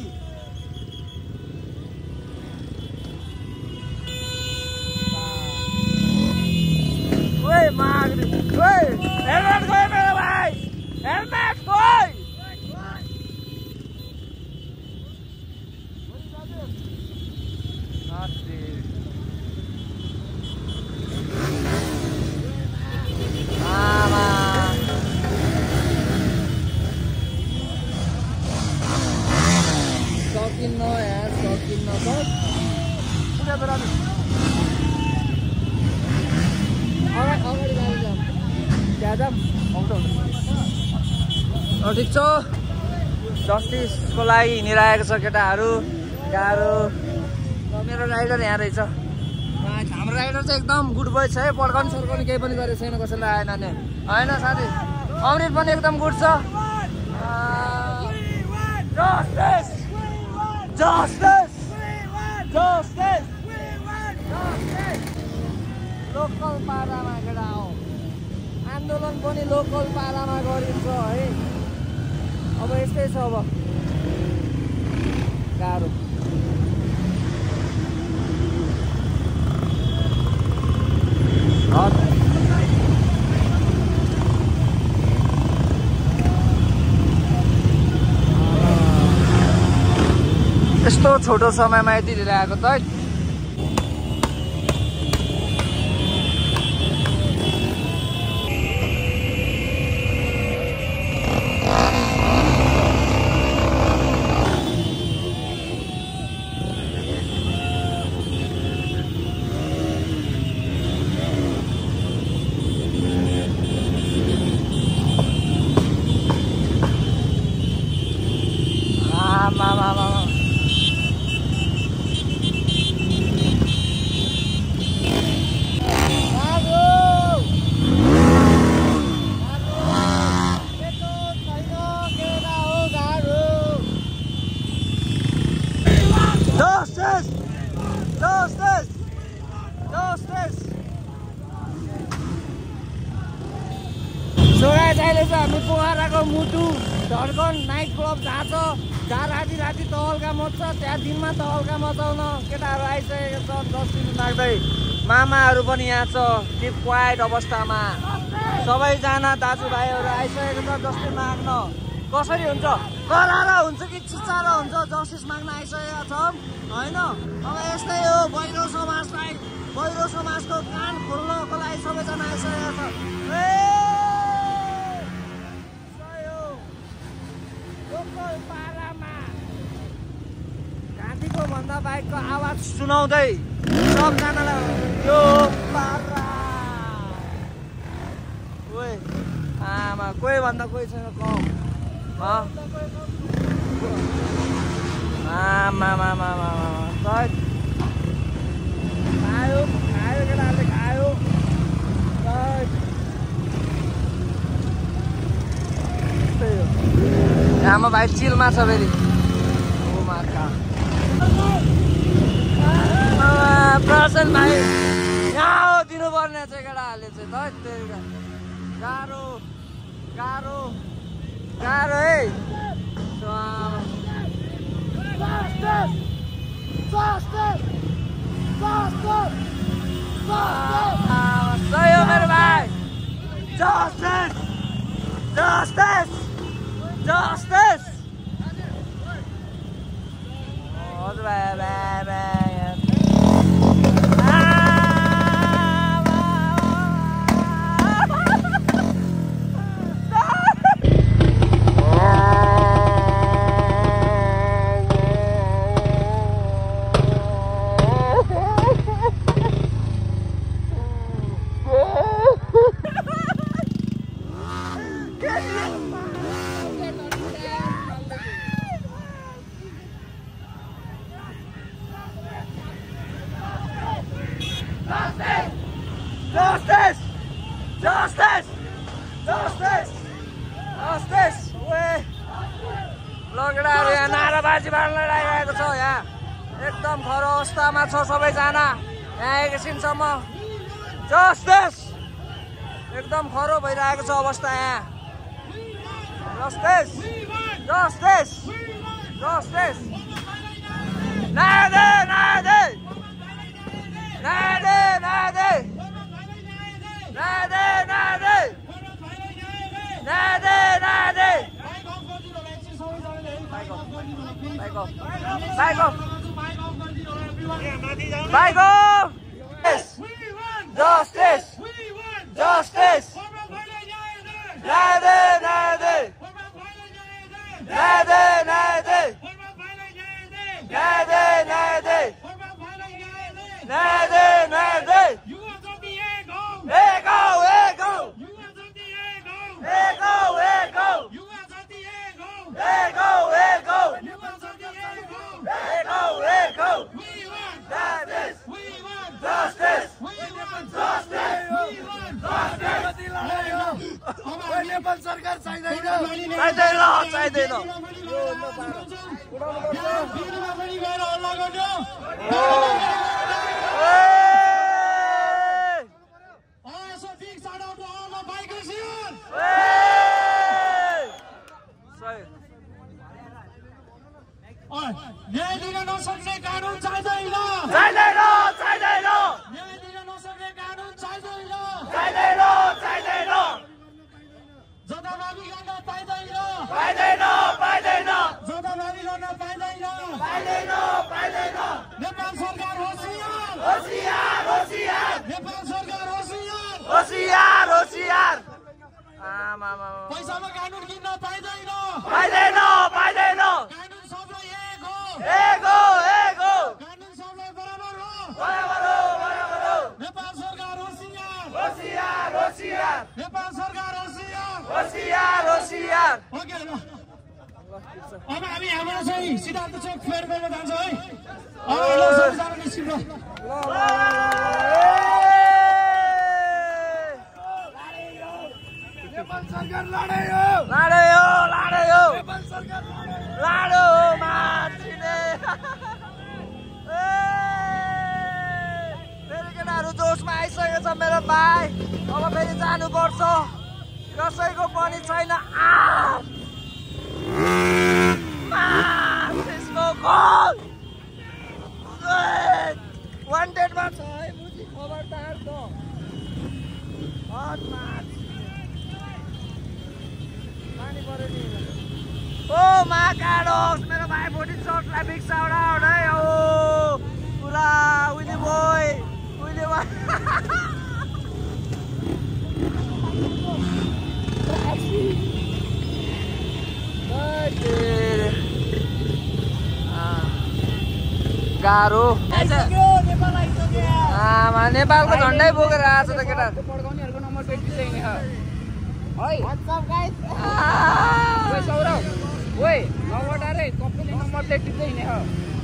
हेलमेट गयो मेरो भाइ हेलमेट गयो लैजाम ठिक छ जस्टिसको लागि हिँडिरहेको छ केटाहरू गाह्रो मेरो राइडर यहाँ रहेछ हाम्रो राइडर चाहिँ एकदम गुड बोय छ है पड्काउनु सर्काउनु केही पनि गरेको छैन कसैलाई आएन नि होइन साथी अमृत पनि एकदम गुड छ लोकल पारामा केटा हो आन्दोलन पनि लोकल पारामा गरिन्छ है अब यस्तै छ अब गाह्रो यस्तो छोटो समयमा यति धेरै आएको त हामी पोखराको मुटु धड्कन नाइट क्लब जहाँ छ जहाँ राति राति तहल्का मच्छ त्यहाँ दिनमा तहल्का मचाउन केटाहरू आइसकेको छ 10 दिन लाग्दै मामाहरू पनि यहाँ छ डिप क्वाइट अवस्थामा सबैजना दाजुभाइहरू आइसकेको छ जस्टिस माग्न कसरी हुन्छ करारा हुन्छ कि चिचारा हुन्छ जस्टिस माग्न आइसकेका छौँ होइन अब यस्तै हो बहिरो समाजलाई बहिरो समाजको कान खोल्नको लागि सबैजना आइसकेका छ पारामा घाँटीको भन्दा बाइकको आवाज सुनाउँदै सबजनालाई यो पारा ओए आमा कोही भन्दा कोही छैन कम आमा खायो खायो केटाहरूले खायो आमा भाइ चिलमा छ फेरि प्रसन भाइ यहाँ हो दिनुपर्ने चाहिँ केटाहरूले चाहिँ गाह्रो गाह्रो गाह्रो है सही हो मेरो भाइ justice justice Justice! Oh, Justice! Justice! Justice! Justice! लगडाहरू यहाँ नाराबाजी मार्न लागिरहेको छ यहाँ एकदम खरो अवस्थामा छ सबैजना यहाँ एकैछिनसम्म जस्टिस एकदम खरो भइरहेको छ अवस्था यहाँ जस्टिस जस्टिस जस्टिस नादे नादे नादे नादे नादे नादे नादे नादे Back off! Back off! Justice! Justice! Nade, nade! Nade, nade! Nade, nade! Nade, nade! Ego, ego! Nepal सरकार चाहिँदैन चाहिँदैन न्याय दिन नसक्ने कानुन चाहिँदैन चाहिँदैन चाहिँदैन न्याय दिन नसक्ने कानुन चाहिँदैन चाहिँदैन चाहिँदैन जताभावी गर्न पाइँदैन पाइँदैन पाइँदैन जताभावी गर्न पाइँदैन पाइँदैन पाइँदैन नेपाल सरकार होसियार होसियार होसियार नेपाल सरकार होसियार होसियार होसियार आमा पैसामा कानुन किन्न पाइँदैन पाइँदैन पाइँदैन कानुन सबलाई एक हो कानुन सबलाई बराबर हो नेपाल सरकार होसियार होसियार होसियार नेपाल सरकार होसियार होसियार होसियार ओके ल अब हामी हाम्रो चाहिँ सिद्धान्त चोक फेर गर्न जान्छौँ है अब ल सबैजना निस्किनु नेपाल सरकार लड्यो लाड्यो लाड्यो नेपाल सरकार लाडो मान्छे फेरि केटाहरू जोसमा आइसकेको छ मेरो भाइ अब फेरि जानुपर्छ कसैको पनि छैन वान्टेडमा छ है बुझी खबरदार त पानी पऱ्यो नि ओ महाकाडोस मेरो भाइ 14 शॉट ट्राफिक साउट है ओ पुरा उइले बोय गाह्रो आमा नेपालको झन्डै बोकेर आएको छ त केटा पड्काउनेहरूको नम्बर 20 चाहिने है व्हाट्स अप गाइस ओए सौरभ ओए नवटा रे कपले नम्बर 30 चाहिने है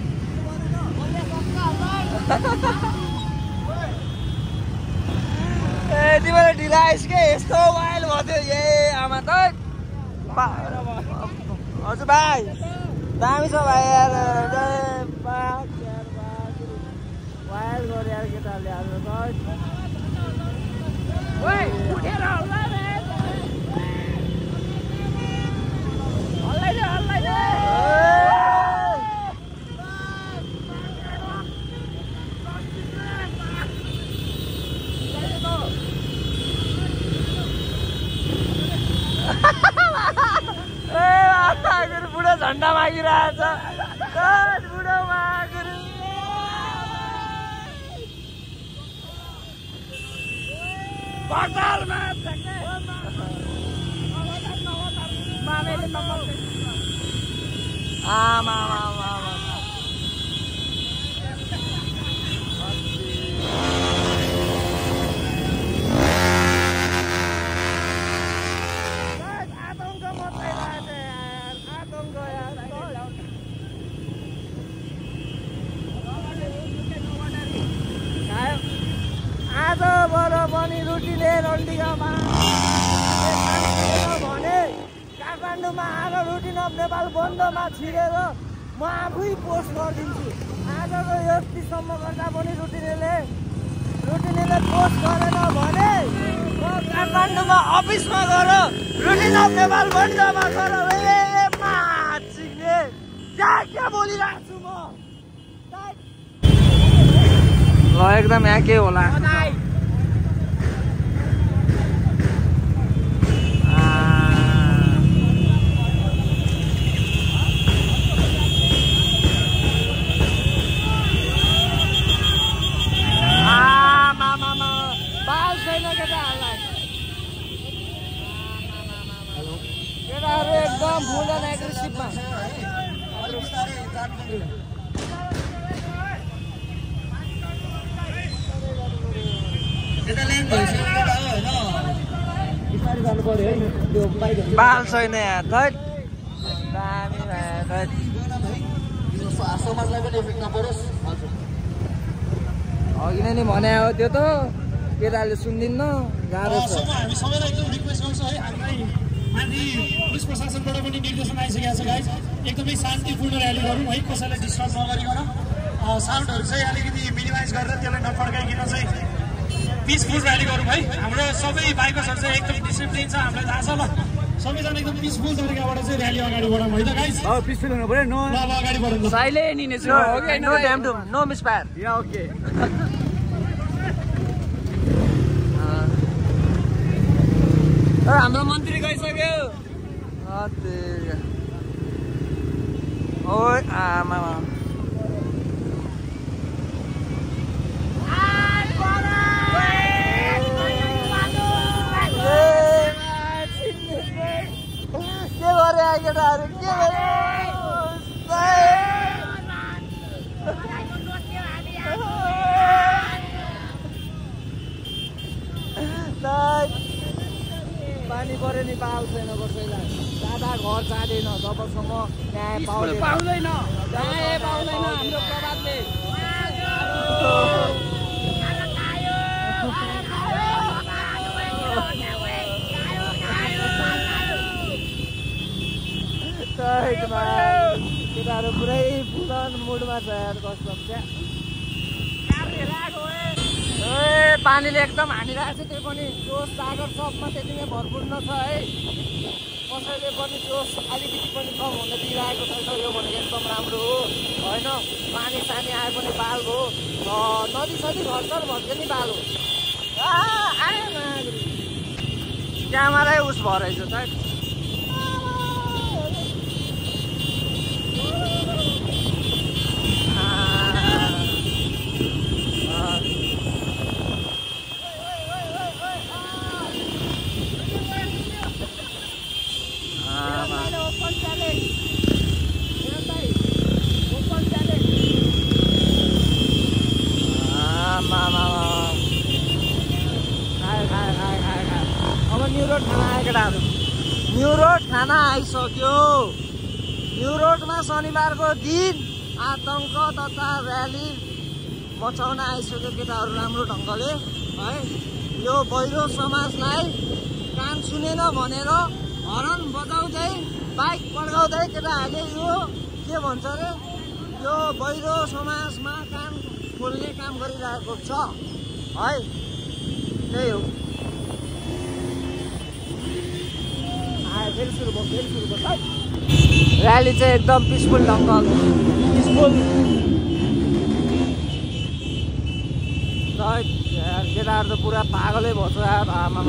ए तिमीले ढिला आइस के यस्तो वाइल्ड भयो ए आमा त हजुर भाइ दामी छ भाइ यार वाइल्ड गरे यार केटाले हाम्रो त ओए उठेर हल्ला रे हल्लाइदे बुढो झन्डा मागिरहेछ बुढो मागुरी बजारमा मामेले नम्बर आमा आज बरु पनि रुटीले रन्डिगामा भने काठमाडौँमा आएर रुटिन अफ नेपाल बन्दमा छिरेर म आफै पोस्ट गरिदिन्छु आजको यतिसम्म गर्दा पनि रुटिनेले पोस्ट गरेन भने म काठमाडौँमा अफिसमा गएर रुटिन अफ नेपाल बन्दमा गएर क्या बोलिरहेको छु म ल एकदम यहाँ के होला बाल छैन केटाहरूलाई केटाहरू एकदम फुल एन्ड एग्रेसिभमा बाल छैन यहाँ थैट दामी भयो समाजलाई पनि इफेक्ट नपरोस् अघि नै भने हो त्यो त केटाले सुन्दिन्न गाह्रो छ हामी सबैलाई एकदम रिक्वेस्ट गर्छौँ है पुलिस प्रशासनबाट पनि निर्देशन आइसकेको छ गाइज एकदमै शान्तिपूर्ण र्याली गरौँ है कसैलाई डिस्टर्ब नगरिकन साउन्डहरू चाहिँ अलिकति मिनिमाइज गरेर त्यसलाई नफड्काइकन चाहिँ पिसफुल र्याली गरौँ है हाम्रो सबै बाइकर्सहरू चाहिँ एकदम डिसिप्लिन छ हामीलाई थाहा छ ल सबैजना एकदम पिसफुल तरिकाबाट चाहिँ र्याली अगाडि बढाउँ है त गाइज पिसफुल हुनु पर्यो नो अब अगाडि बढाउँ silent in okay no time to no misfire या ओके हाम्रो मन्त्री गइसक्यो ओइ आमा के गरे केटाहरू के पानी पऱ्यो नि पाल छैन कसैलाई दादा घर जाँदैन जबसम्म न्याय पाउँदैन न्याय पाउँदैन हाम्रो प्रभातले केटाहरू पुरै पुरान मुडमा छ यार कस्तो पानीले एकदम हानिरहेको छ त्यो पनि जोस जागर सबमा त्यति नै भरपूर्ण छ है कसैले पनि जोस अलिकति पनि कम हुन दिइरहेको छैन यो भनेको एकदम राम्रो हो होइन पानी सानी आए पनि बाल हो नदी सदी घरघर भन्छ नि बाल हो क्यामेरै उस भएर रहेछ त अब न्यू रोड थाना आयो केटाहरू न्यू रोड थाना आइसक्यो न्यू रोडमा शनिबारको दिन आतङ्क तथा र्याली मचाउन आइसक्यो केटाहरू राम्रो ढङ्गले है यो बहिरो समाजलाई कान सुनेन भनेर हर्न बजाउँदै बाइक पड्काउँदै केटाहरूले यो के भन्छ अरे यो बहिरो समाजमा कान खोल्ने काम गरिरहेको छ है त्यही हो फेरि सुरु भयो र्याली चाहिँ एकदम पिसफुल ढङ्ग पिसफुल केटाहरू त पुरा पागलै भन्छ यार आमामा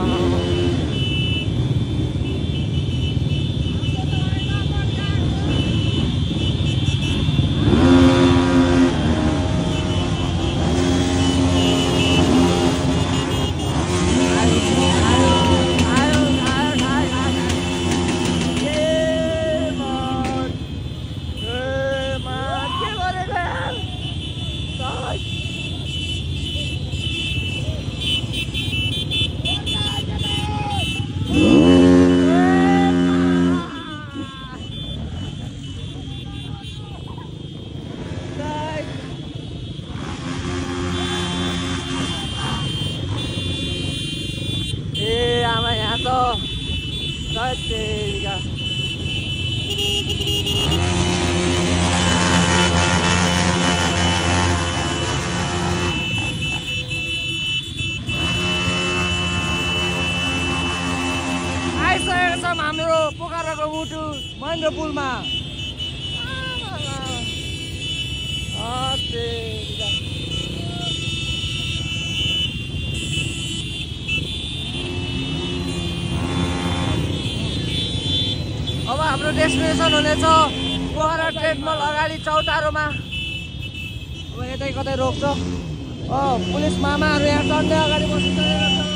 हाम्रो पोखराको मुटु महेन्द्र पुलमा अब हाम्रो डेस्टिनेसन हुनेछ पोखरा ट्रेड मल अगाडि चौतारोमा अब यतै कतै रोक्छ पुलिस मामाहरू यहाँ चढ्दै अगाडि बसिसकेको छ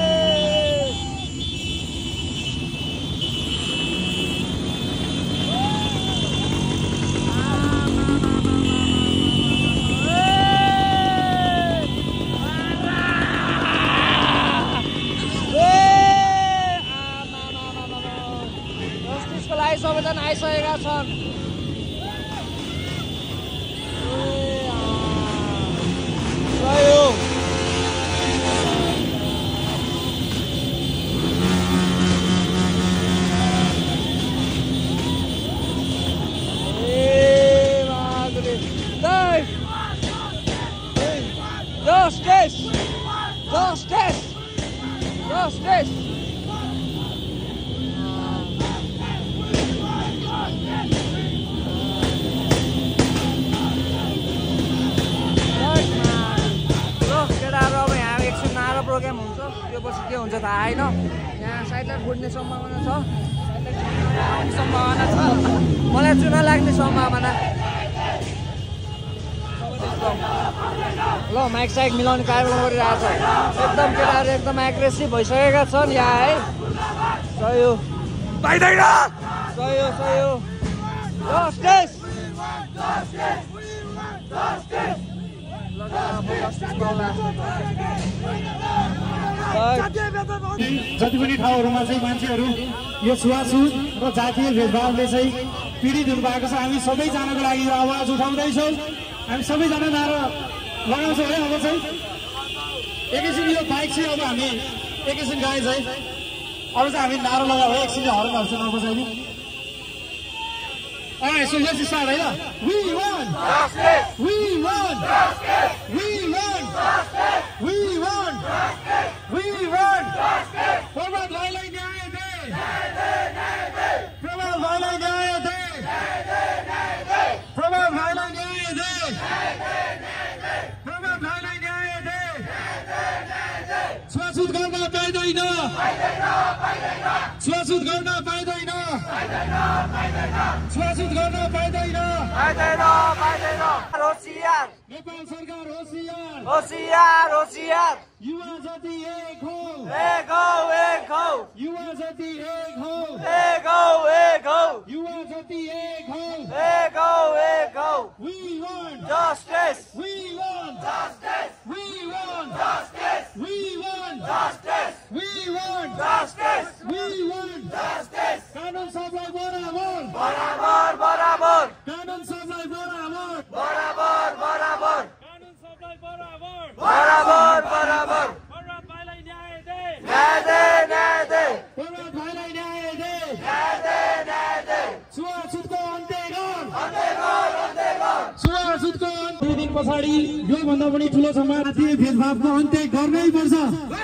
सबैजना आइसकेका छन् हुन्छ थाहा होइन। यहाँ साइडलाइट फुट्ने सम्भावना छ, आउने सम्भावना छ, मलाई चुना लाग्ने सम्भावना। ल माइक साइक मिलाउने कार्यक्रम गरिरहेको छ। एकदम केटाहरू एकदम एग्रेसिभ भइसकेका छन् यहाँ है। सही हो पाइँदैन, सही हो सही हो। जस्टिस जति पनि ठाउँहरूमा चाहिँ मान्छेहरू यो छुवाछुत र जातीय भेदभावले चाहिँ पीडित हुनु भएको छ। हामी सबैजनाको लागि यो आवाज उठाउँदैछौँ। हामी सबैजना नारा लगाउँछौँ है। अब चाहिँ एकैछिन यो बाइक चाहिँ अब हामी एकैछिन गाए चाहिँ अब चाहिँ हामी नारा लगायो है। एकछिन हर्नहरू चाहिँ नबजाइदिउँ। So let's start right now. We want justice. We want justice. We want justice. We want justice. We want justice. Pramad bhaiलाई न्याय दे. न्याय दे, न्याय दे. Pramad bhaiलाई न्याय दे. न्याय दे, न्याय दे. Pramad bhaiलाई न्याय दे. न्याय दे, न्याय they. Pramad bhaiलाई न्याय दे. न्याय दे, न्याय दे. छुवाछुत गर्न पाइँदैन. पाइँदैन, पाइँदैन. छुवाछुत गर्न पाइँदैन. पाइँदैन, पाइँदैन. छुवाछुत गर्न पाइँदैन, पाइँदैन, पाइँदैन। होसियार नेपाल सरकार होसियार, होसियार होसियार। युवा जाति एक हो, एक हो, एक हो। युवा जाति एक हो, एक हो, एक हो। युवा जाति एक हो, एक हो, एक हो। We want Justice. We want Justice. We want Justice. We want Justice. We want Justice. We want Justice. कानुन सबलाई बराबर, बराबर, बराबर। कानुन सबलाई बराबर, बराबर, बराबर। कानुन सबलाई बराबर, बराबर, बराबर। परात भाइलाई न्याय दे, न्याय दे, न्याय दे। परात भाइलाई न्याय दे, न्याय दे, न्याय दे। छुवाछुतको अन्त्य गर, अन्त्य गर, अन्त्य गर। छुवाछुतको अन्त्य। 2 दिन पछाडि योभन्दा पनि ठुलो जातीय भेदभावको अन्त्य गर्नै पर्छ।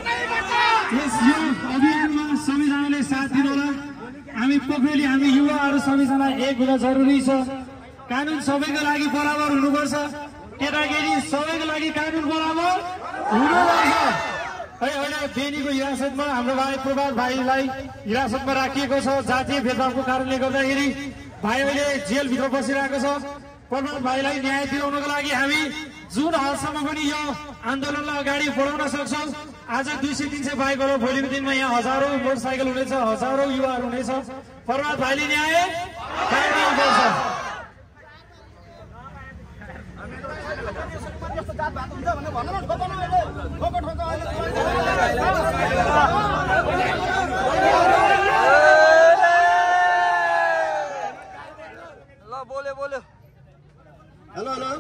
यस यो अभियानमा सबैजनाले साथ दिनुहोला। हामी पोखरेली हामी युवाहरू सबैजना एक हुन जरुरी छ। कानुन सबैको लागि बराबर हुनुपर्छ। केटाकेटी सबैको लागि कानुन बराबर हुनुपर्छ है। अहिले बेनीको हिरासतमा हाम्रो भाइ प्रभात भाइलाई हिरासतमा राखिएको छ। जातीय भेदभावको कारणले गर्दाखेरि भाइ अहिले जेलभित्र बसिरहेको छ। प्रभात भाइलाई न्याय दिलाउनको लागि हामी जुन हदसम्म पनि यो आन्दोलनलाई अगाडि बढाउन सक्छौँ। आज 200-300 बाइकहरू, भोलिको दिनमा यहाँ हजारौँ मोटरसाइकल हुनेछ, हजारौँ युवाहरू हुनेछ। प्रभात भाइले न्याय पाइनुपर्छ। ल बोल्यो बोल्यो। हेलो हेलो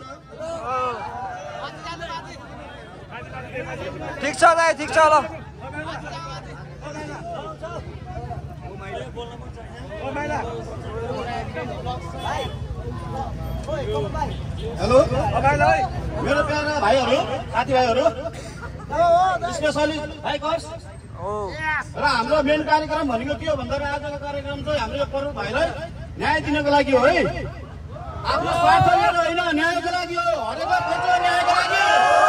ठिक छ दाइ, ठिक छ ल। हेलो मेरो प्यारा भाइहरू, साथीभाइहरू, स्पेसली बाइकर्स र हाम्रो मेन कार्यक्रम भनेको के हो भन्दाखेरि आजको कार्यक्रम चाहिँ हाम्रो यो प्रमुख भाइलाई न्याय दिनको लागि हो है। आफ्नो स्वार्थ लिएर होइन, न्यायको लागि हो। हरेक खोज्छ न्यायको लागि।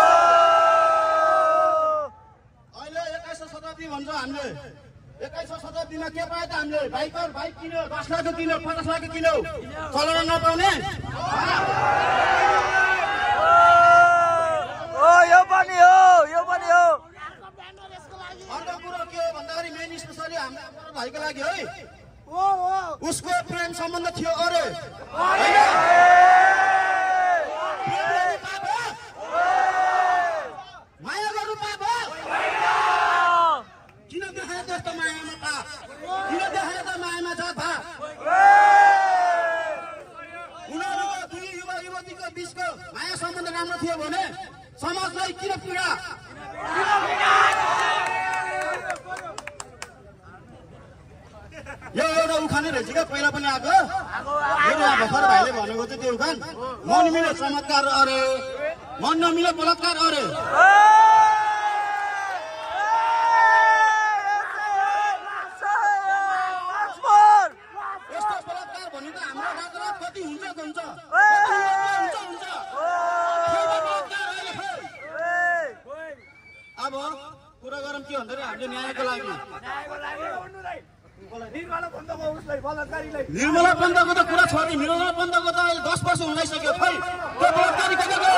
अहिले 21औं शताब्दी भन्छ हामीले। 21औं शताब्दीमा के पायो त हामीले? बाइक किन्यो, 10 लाख किन्यो, 50 लाख किन्यो, चलाउन नपाउने। यो पनि हो, यो पनि हो। अर्को कुरो के हो भन्दाखेरि मेन स्पेसली हाम्रो भाइको लागि है। उसको प्रेम सम्बन्ध थियो अरे माया गर्नु पाप हो? किन देखायो त्यस्तो मायामा पाप? किन देखायो त मायामा जात भात? उनीहरूको दुई युवा युवतीको बिचको माया सम्बन्ध राम्रो थियो भने समाजलाई किन पीडा? यो एउटा उखानै रहेछ क्या, पहिला पनि आएको। भर्खर भाइले भनेको चाहिँ त्यो उखान, मन मिले चमत्कार अरे, मन नमिले बलात्कार अरे। यस्तो बलात्कार भन्नु त हाम्रो रातमा कति हुन्छ हुन्छ। अब कुरा गरौँ के भन्दाखेरि हामीले न्यायको लागि। निर्मला पन्तको त कुरा छोड्दै निर्मला पन्तको त अहिले 10 वर्ष हुनाइसक्यो खै त्यो बलात्कारी कता गयो?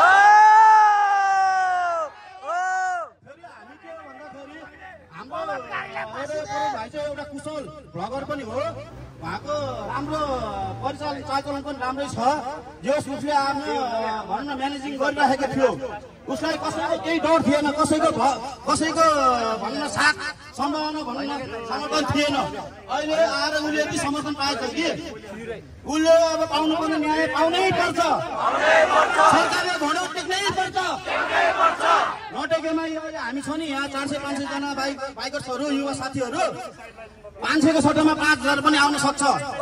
भाइ चाहिँ एउटा कुशल भ्लगर पनि हो, उहाँको राम्रो परिचालन चालचलन पनि राम्रै छ। जेस उसले आफ्नो भन्न म्यानेजिङ गरिराखेको थियो, उसलाई कसैको केही डर थिएन, कसैको भन्न साथ सम्भावना भन्न समर्थन थिएन। अहिले आएर उसले यति समर्थन पाएछ कि उसले अब पाउनुपर्ने न्याय पाउनै पर्छ, सरकारले भोडो टेक्नै पर्छ। नटेकेमा अहिले हामी छ नि यहाँ 400-500 जना बाइकर्सहरू युवा साथीहरू, 500 को सट्टामा 5000 पनि आउन सक्छ।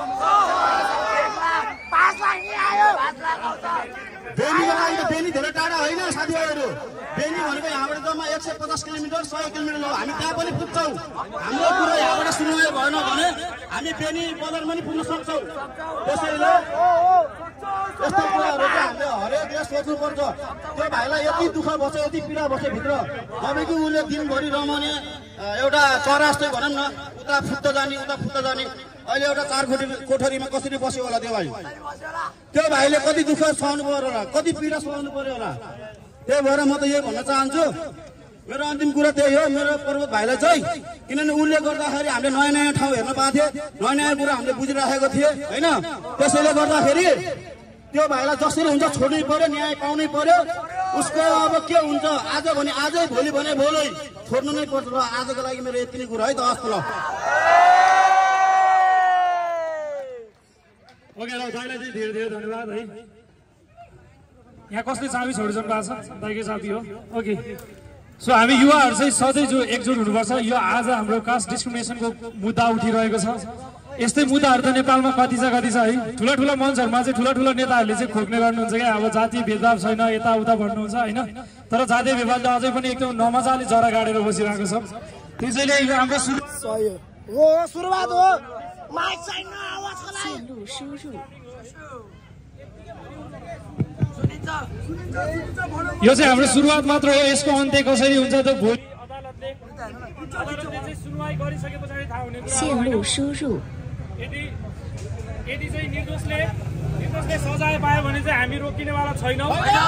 बेनीको लागि त बेनी धेरै टाढा होइन साथीहरू। बेनी भनेको यहाँबाट जम्मा 150 किलोमिटर 100 किलोमिटर हो, हामी त्यहाँ पनि पुग्छौँ। हाम्रो कुरा यहाँबाट सुन्नु भएन भने हामी बेनी बजार पनि पुग्न सक्छौँ। त्यसैले यस्तो कुराहरू चाहिँ हामीले हरेक देश सोच्नुपर्छ। त्यो भाइलाई यति दुःख बस्छ, यति पीडा बस्छ भित्र, तपाईँको उसले दिनभरि रमाउने एउटा चरा जस्तै भनौँ न, उता फुत्त जाने उता फुत्त जाने। अहिले एउटा 4 कोठरीमा कसरी बस्यो होला त्यो भाइ? त्यो भाइले कति दुःख सहनु पर्यो होला, कति पीडा सहनु पर्यो होला। त्यही भएर म त यही भन्न चाहन्छु, मेरो अन्तिम कुरा त्यही हो मेरो पर्वत भाइलाई चाहिँ, किनभने उसले गर्दाखेरि हामीले नयाँ नयाँ ठाउँ हेर्न पाएको थियो, नयाँ नयाँ कुरा हामीले बुझिराखेको थिएँ होइन। त्यसैले गर्दाखेरि त्यो भाइलाई जसरी हुन्छ छोड्नै पर्यो, न्याय पाउनै पर्यो। उसको अब के हुन्छ आज भने आजै, भोलि भने भोलै छोड्नु नै पर्छ। र आजको लागि मेरो यति नै कुरा है त। हस् ल। ओके ल, दाइलाई चाहिँ धेरै धेरै धन्यवाद है। यहाँ कसले चाबी छोडिसक्नु भएको छ? दाइकै साथी हो। ओके, सो हामी युवाहरू चाहिँ सधैँ जो एकजुट हुनुपर्छ। यो आज हाम्रो कास्ट डिस्क्रिमिनेसनको मुद्दा उठिरहेको छ। यस्तै मुद्दाहरू त नेपालमा कति छ है। ठुला ठुला मञ्चहरूमा चाहिँ ठुला नेताहरूले चाहिँ खोक्ने गर्नुहुन्छ क्या, अब जातीय भेदभाव छैन यताउता भन्नुहुन्छ होइन। तर जातीय भेदभावले अझै पनि एकदम नमजाले जरा गाडेर बसिरहेको छ। त्यसैले यो हाम्रो सुरुवात हो। यो चाहिँ हाम्रो सुरुवात मात्र हो, यसको अन्त्य कसरी हुन्छ त भोलि अदालतले चाहिँ सुनवाई गरिसके पछाडि थाहा हुने कुरा। यदि चाहिँ निर्दोषले सजाय पायो भने चाहिँ हामी रोकिनेवाला छैनौँ।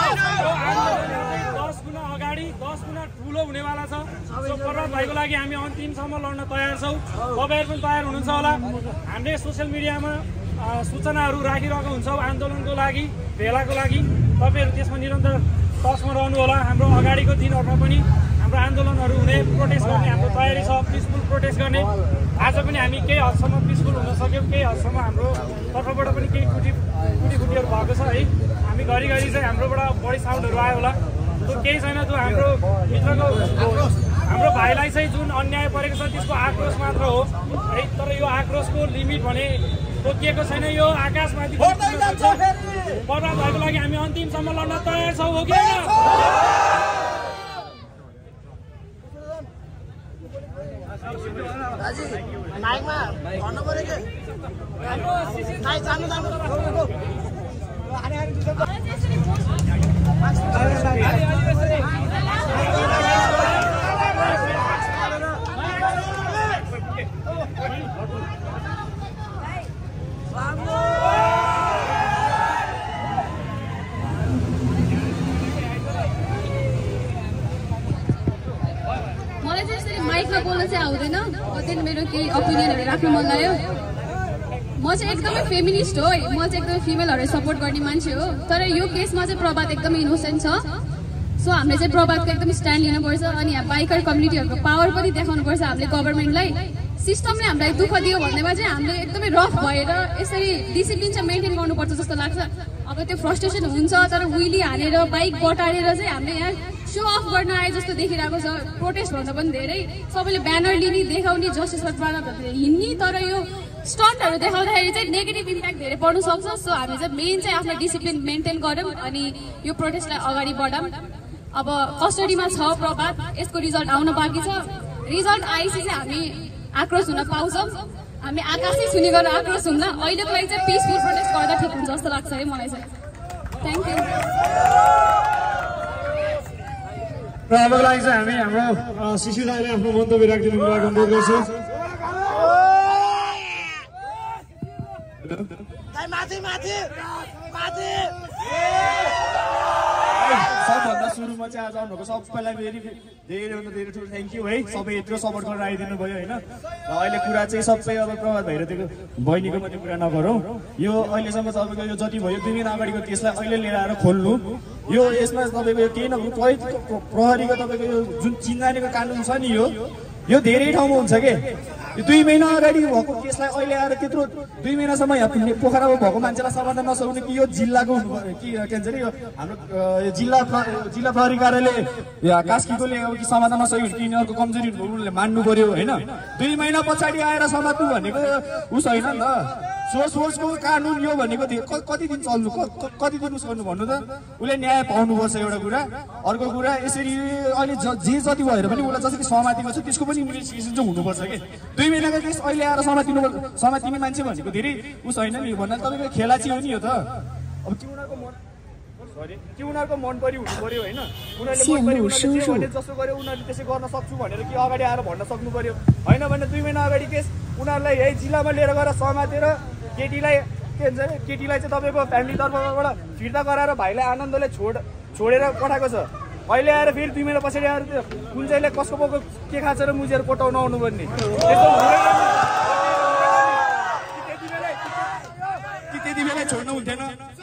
10 गुणा अगाडि 10 गुणा ठुलो हुनेवाला छ। पर्वत भाइको लागि हामी अन्तिमसम्म लड्न तयार छौँ। तपाईँहरू पनि तयार हुनुहुन्छ होला। हामीले सोसियल मिडियामा सूचनाहरू राखिरहेको हुन्छौँ आन्दोलनको लागि, भेलाको लागि। तपाईँहरू त्यसमा निरन्तर टचमा रहनु होला। हाम्रो अगाडिको दिनहरूमा पनि हाम्रो आन्दोलनहरू हुने, प्रोटेस्ट गर्ने हाम्रो तयारी छ, पिसफुल प्रोटेस्ट गर्ने। आज पनि हामी केही हदसम्म पिसफुल हुन सक्यौँ, केही हदसम्म हाम्रो तर्फबाट पनि केही कुटीहरू भएको छ है। हामी घरिघरि चाहिँ हाम्रोबाट बढी साउन्डहरू आयो होला, त्यो केही छैन। त्यो हाम्रो भित्रको हाम्रो भाइलाई चाहिँ जुन अन्याय परेको छ त्यसको आक्रोश मात्र हो है। तर यो आक्रोशको लिमिट भने तोकिएको छैन, यो आकाशमाथि। पर्वत भाइको लागि हामी अन्तिमसम्म लड्न तयार छौँ, हो कि होइन? माइकमा बोल्न चाहिँ आउँदैन, त्यही मेरो केही ओपिनियनहरू राख्नु मन लाग्यो। म चाहिँ एकदमै फेमिनिस्ट हो, म चाहिँ एकदमै फिमेलहरूलाई सपोर्ट गर्ने मान्छे हो। तर यो केसमा चाहिँ प्रभात एकदमै इनोसेन्ट छ। सो हामीले चाहिँ प्रभातको एकदमै स्ट्यान्ड लिनुपर्छ। अनि यहाँ बाइकर कम्युनिटीहरूको पावर पनि देखाउनुपर्छ हामीले गभर्मेन्टलाई। सिस्टमले हामीलाई दुःख दियो भन्दैमा चाहिँ हामीले एकदमै रफ भएर यसरी डिसिप्लिन चाहिँ मेन्टेन गर्नुपर्छ जस्तो लाग्छ। अब त्यो फ्रस्ट्रेसन हुन्छ, तर विली हानेर बाइक बटारेर चाहिँ हामीले यहाँ सो अफ गर्न आए जस्तो देखिरहेको छ। प्रोटेस्ट भन्दा पनि धेरै सबैले ब्यानर लिने, देखाउने, जस्टिस फर भारत हिँड्ने, तर यो स्टन्टहरू देखाउँदाखेरि चाहिँ नेगेटिभ इम्प्याक्ट धेरै पर्न सक्छ। सो हामी चाहिँ मेन चाहिँ आफ्नो डिसिप्लिन मेन्टेन गरौँ अनि यो प्रोटेस्टलाई अगाडि बढाउँ। अब कस्टडीमा छ प्रभात, यसको रिजल्ट आउन बाँकी छ। रिजल्ट आएपछि चाहिँ हामी आक्रोश हुन पाउँछौँ। हामी आकाशै छुने गरेर आक्रोश हुन्न। अहिलेको लागि चाहिँ पिसफुल प्रोटेस्ट गर्दा ठिक हुन्छ जस्तो लाग्छ है मलाई चाहिँ। Thank you. र अबको लागि चाहिँ हामी हाम्रो शिशु दाइले आफ्नो मन्तव्य राखिदिनु भएको अनुरोध गर्छु। सबभन्दा सुरुमा चाहिँ आज आउनुभएको सबैलाई धेरैभन्दा धेरै ठुलो थ्याङ्क यू है। सबै यत्रो सपोर्ट गरेर आइदिनु भयो होइन। र अहिले कुरा चाहिँ सबै अब प्रभात भइरहेको बहिनीको मात्रै कुरा नगरौँ। यो अहिलेसम्म तपाईँको यो जति भयो 2 महिना अगाडिको केसलाई अहिले लिएर आएर खोल्नु, यो यसमा तपाईँको केही नभए प्रहरीको तपाईँको यो जुन चिन्जानेको कानुन छ नि यो धेरै ठाउँमा हुन्छ के। यो 2 महिना अगाडि भएको केसलाई अहिले आएर त्यत्रो 2 महिनासम्म यहाँ पोखरामा भएको मान्छेलाई समाधान नसक्ने कि यो जिल्लाको कि के भन्छ अरे यो हाम्रो जिल्ला प्रहरी कार्यालय कास्कीकोले अब कि समाधान नसक्यो कि यिनीहरूको कमजोरी उनीहरूले मान्नु पर्यो होइन। 2 महिना पछाडि आएर समात्नु भनेको उस होइन नि त। सोर्सको कानुन यो भनेको कति दिन चल्नु कति दिन उस गर्नु भन्नु त। उसले न्याय पाउनुपर्छ एउटा कुरा। अर्को कुरा यसरी अहिले जे जति भएर पनि उसलाई जसरी समातिको छ त्यसको पनि इन्भेस्टिगेसन चाहिँ हुनुपर्छ कि। 2 महिनाको केस अहिले आएर समातिने मान्छे भनेको धेरै उस होइन नि भन्दा तपाईँको खेला चाहिँ हो नि यो त। अब के उनीहरूको मन परि हुनु पर्यो होइन। उनीहरूले जसो गर्यो उनीहरूले त्यसै गर्न सक्छु भनेर कि अगाडि आएर भन्न सक्नु पर्यो होइन। भने 2 महिना अगाडि केस उनीहरूलाई यही जिल्लामा लिएर गएर समातेर केटीलाई के भन्छ अरे केटीलाई चाहिँ तपाईँको फ्यामिली तर्फबाट फिर्ता गराएर भाइलाई आनन्दले छोडेर पठाएको छ। अहिले आएर फेरि 2 महिना पछाडि आएर त्यो कुन चाहिँले कसको पको के खान्छ र मुजेर पटाउन आउनु पर्ने त्यति बेला छोड्नु हुन्थेन।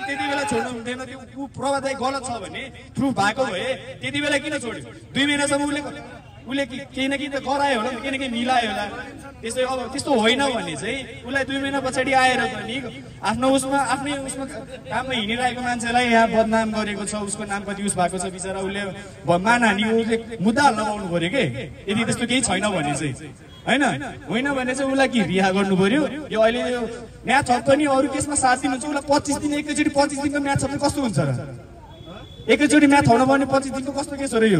त्यो प्रभात गलत छ भने प्रुफ भएको भए त्यति बेला किन छोड्यो। 2 महिनासम्म उसले केही न केही त गरायो होला, केही न केही मिलायो होला। त्यसै अब त्यस्तो होइन भने चाहिँ उसलाई 2 महिना पछाडि आएर पनि आफ्नै उसमा काममा हिँडिरहेको मान्छेलाई यहाँ बदनाम गरेको छ, उसको नाम कति उस भएको छ बिचरा उसले मानहानी उसले मुद्दा लगाउनु पर्यो के। यदि त्यस्तो केही छैन भने चाहिँ होइन भने चाहिँ उसलाई कि रिहा गर्नु पर्यो। यो अहिले यो म्याच हप्प पनि अरू केसमा 7 दिन हुन्छ, उसलाई 25 दिन एकैचोटि 25 दिनको म्याच हप्प कस्तो हुन्छ र। एकैचोटि म्याच हुन पर्ने 25 दिनको कस्तो केस हो र यो।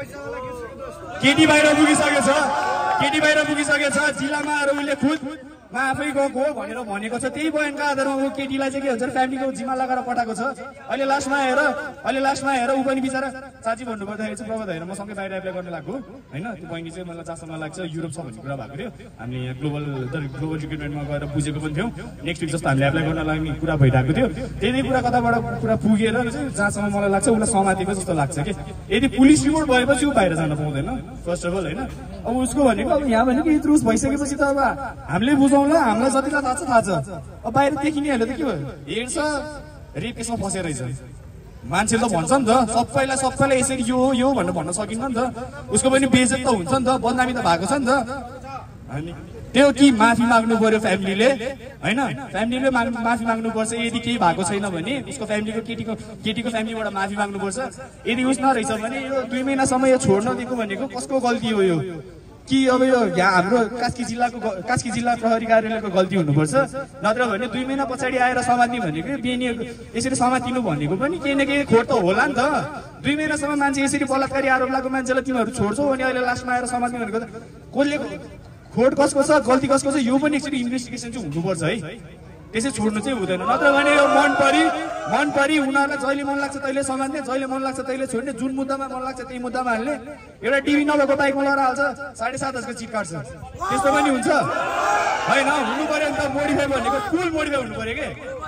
केटी बाहिर पुगिसकेछ जिल्लामा आएर उसले खुद म आफै गएको भनेर भनेको छ। त्यही बयानका आधारमा ऊ केटीलाई चाहिँ के भन्छ फ्यामिलीको जिम्मा लगाएर पठाएको छ। अहिले लास्टमा हेर ऊ पनि बिचरा साँच्ची भन्नुपर्दाखेरि चाहिँ प्रभात हेरेर मसँगै बाहिर एप्लाई गर्न लाग्यो होइन। त्यो बहिनी चाहिँ मलाई जहाँसम्म लाग्छ युरोप छ भन्ने कुरा भएको थियो। हामीले यहाँ ग्लोबल रिक्रुटमेन्टमा गएर बुझेको पनि थियौँ। नेक्स्ट विक जस्तो हामीले एप्लाई गर्न लाग्ने कुरा भइरहेको थियो। त्यही कुरा कताबाट कुरा पुगेर चाहिँ जहाँसम्म मलाई लाग्छ उसलाई समातेको जस्तो लाग्छ कि। यदि पुलिस रिपोर्ट भएपछि ऊ बाहिर जान पाउँदैन फर्स्ट अफ अल होइन। अब उसको भनेको अब यहाँ भनेको यत्रो उस भइसकेपछि त अब हामीले बुझौँला, हामीलाई जतिलाई थाहा छ। अब बाहिर देखिनेहरूले त के भयो हेर्छ रेप केसमा फसेर रहेछ मान्छेले त भन्छ नि त। सबैलाई यसरी यो भनेर भन्न सकिन्न नि त। उसको पनि बेइज्जत त हुन्छ नि त, बदनामी त भएको छ नि त। अनि त्यो कि माफी माग्नु पर्यो फ्यामिलीले होइन। फ्यामिलीले माफी माग्नुपर्छ। यदि केही भएको छैन भने उसको फ्यामिलीको केटीको फ्यामिलीबाट माफी माग्नुपर्छ। यदि उस नरहेछ भने यो 2 महिनासम्म यो छोड्न दिएको भनेको कसको गल्ती हो यो कि अब यो यहाँ हाम्रो कास्की जिल्ला प्रहरी कार्यालयको गल्ती हुनुपर्छ। नत्र भने 2 महिना पछाडि आएर समात्ने भनेको बेनीहरूको यसरी समातिनु भनेको पनि केही न केही खोट त होला नि त। 2 महिनासम्म मान्छे यसरी बलात्कारी आरोप लागेको मान्छेलाई तिमीहरू छोड्छौ अनि अहिले लास्टमा आएर समात्ने भनेको त कसले खोट कसको छ गल्ती कसको छ यो पनि एकचोटि इन्भेस्टिगेसन चाहिँ हुनुपर्छ है। त्यसै छोड्नु चाहिँ हुँदैन। नत्र भने यो मन परि उनीहरूलाई जहिले मन लाग्छ तैले समात्ने, जहिले मन लाग्छ तैले छोड्ने, जुन मुद्दामा मन लाग्छ त्यही मुद्दामा हाल्ने। एउटा टिभी नभएको बाइकमा लगाएर हाल्छ 7.5 चिट काट्छ। त्यस्तो पनि हुन्छ होइन। हुनु पर्यो नि त मोडिफाई भनेको फुल मोडिफाई हुनु पर्यो के।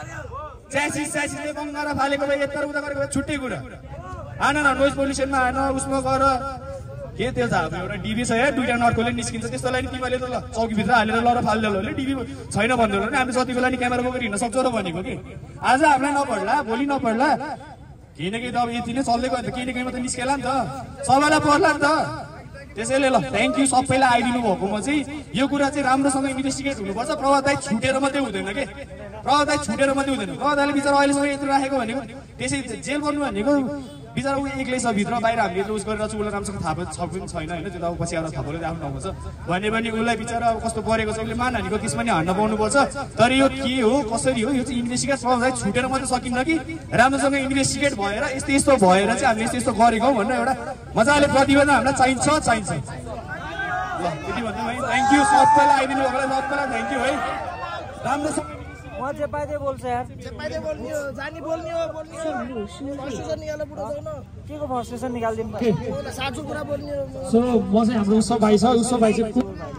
च्यासिसले बङ्गारा फालेको भए यता उता गरेको भए छुट्टै कुरा। आन नोइज पोल्युसनमा आएन उसमा गएर के त्यो छ एउटा डिभी छ या 2टा नट खोले निस्किन्छ। त्यस्तोलाई नि तिमीले त ल चौकीभित्र हालेर लर फाल्दै डिभी छैन भन्दै भने हामी जति बेला नि क्यामेरा बोकेर हिँड्न सक्छौँ र भनेको कि। आज हामीलाई नपढ्ला भोलि नपढ्ला केही न केही त अब यति नै चल्दै गयो त केही न केहीमा त निस्केला नि त, सबैलाई पर्ला नि त। त्यसैले ल थ्याङ्क यू सबैलाई आइदिनु भएकोमा चाहिँ यो कुरा चाहिँ राम्रोसँग इन्भेस्टिगेट हुनुपर्छ। प्रभात दाइ छुटेर मात्रै हुँदैन के। प्रभात दाइ छुटेर मात्रै हुँदैन। प्रभात दाइले बिचरा अहिलेसम्म यत्रो राखेको भनेको त्यसै जेल बन्नु भनेको बिचरा ऊ एक्लै छ भित्र बाहिर हामीले युज गरेर चाहिँ उसलाई राम्रोसँग थाहा छ पनि छैन होइन। त्यो त अब पछि आएर थाहा पऱ्यो आफ्नो ठाउँमा छ भने पनि उसलाई बिचरा अब कस्तो परेको छ उसले मानहानीको केस पनि हान्न पाउनुपर्छ। तर यो के हो कसरी हो यो चाहिँ इन्भेस्टिगेट प्रभावलाई छुटेर मात्रै सकिन्न कि राम्रोसँग इन्भेस्टिगेट भएर यस्तो भएर चाहिँ हामीले यस्तो गरेको भनेर एउटा मजाले प्रतिवेदन हामीलाई चाहिन्छ। ल त्यति भन्नु है। थ्याङ्क यू सबैलाई आइदिनु सबैलाई थ्याङ्क यू है। राम्रोसँग म चेपाइदै बोल्छ यार चेपाइदै बोल्ने हो जानी बोल्ने हो फ्रस्ट्रेसन निकाल्नु पुरा जाउन के को फ्रस्ट्रेसन निकाल्दिम साचो कुरा बोल्ने हो सो म चाहिँ हाम्रो उत्सव भाइ छ उत्सव भाइ चाहिँ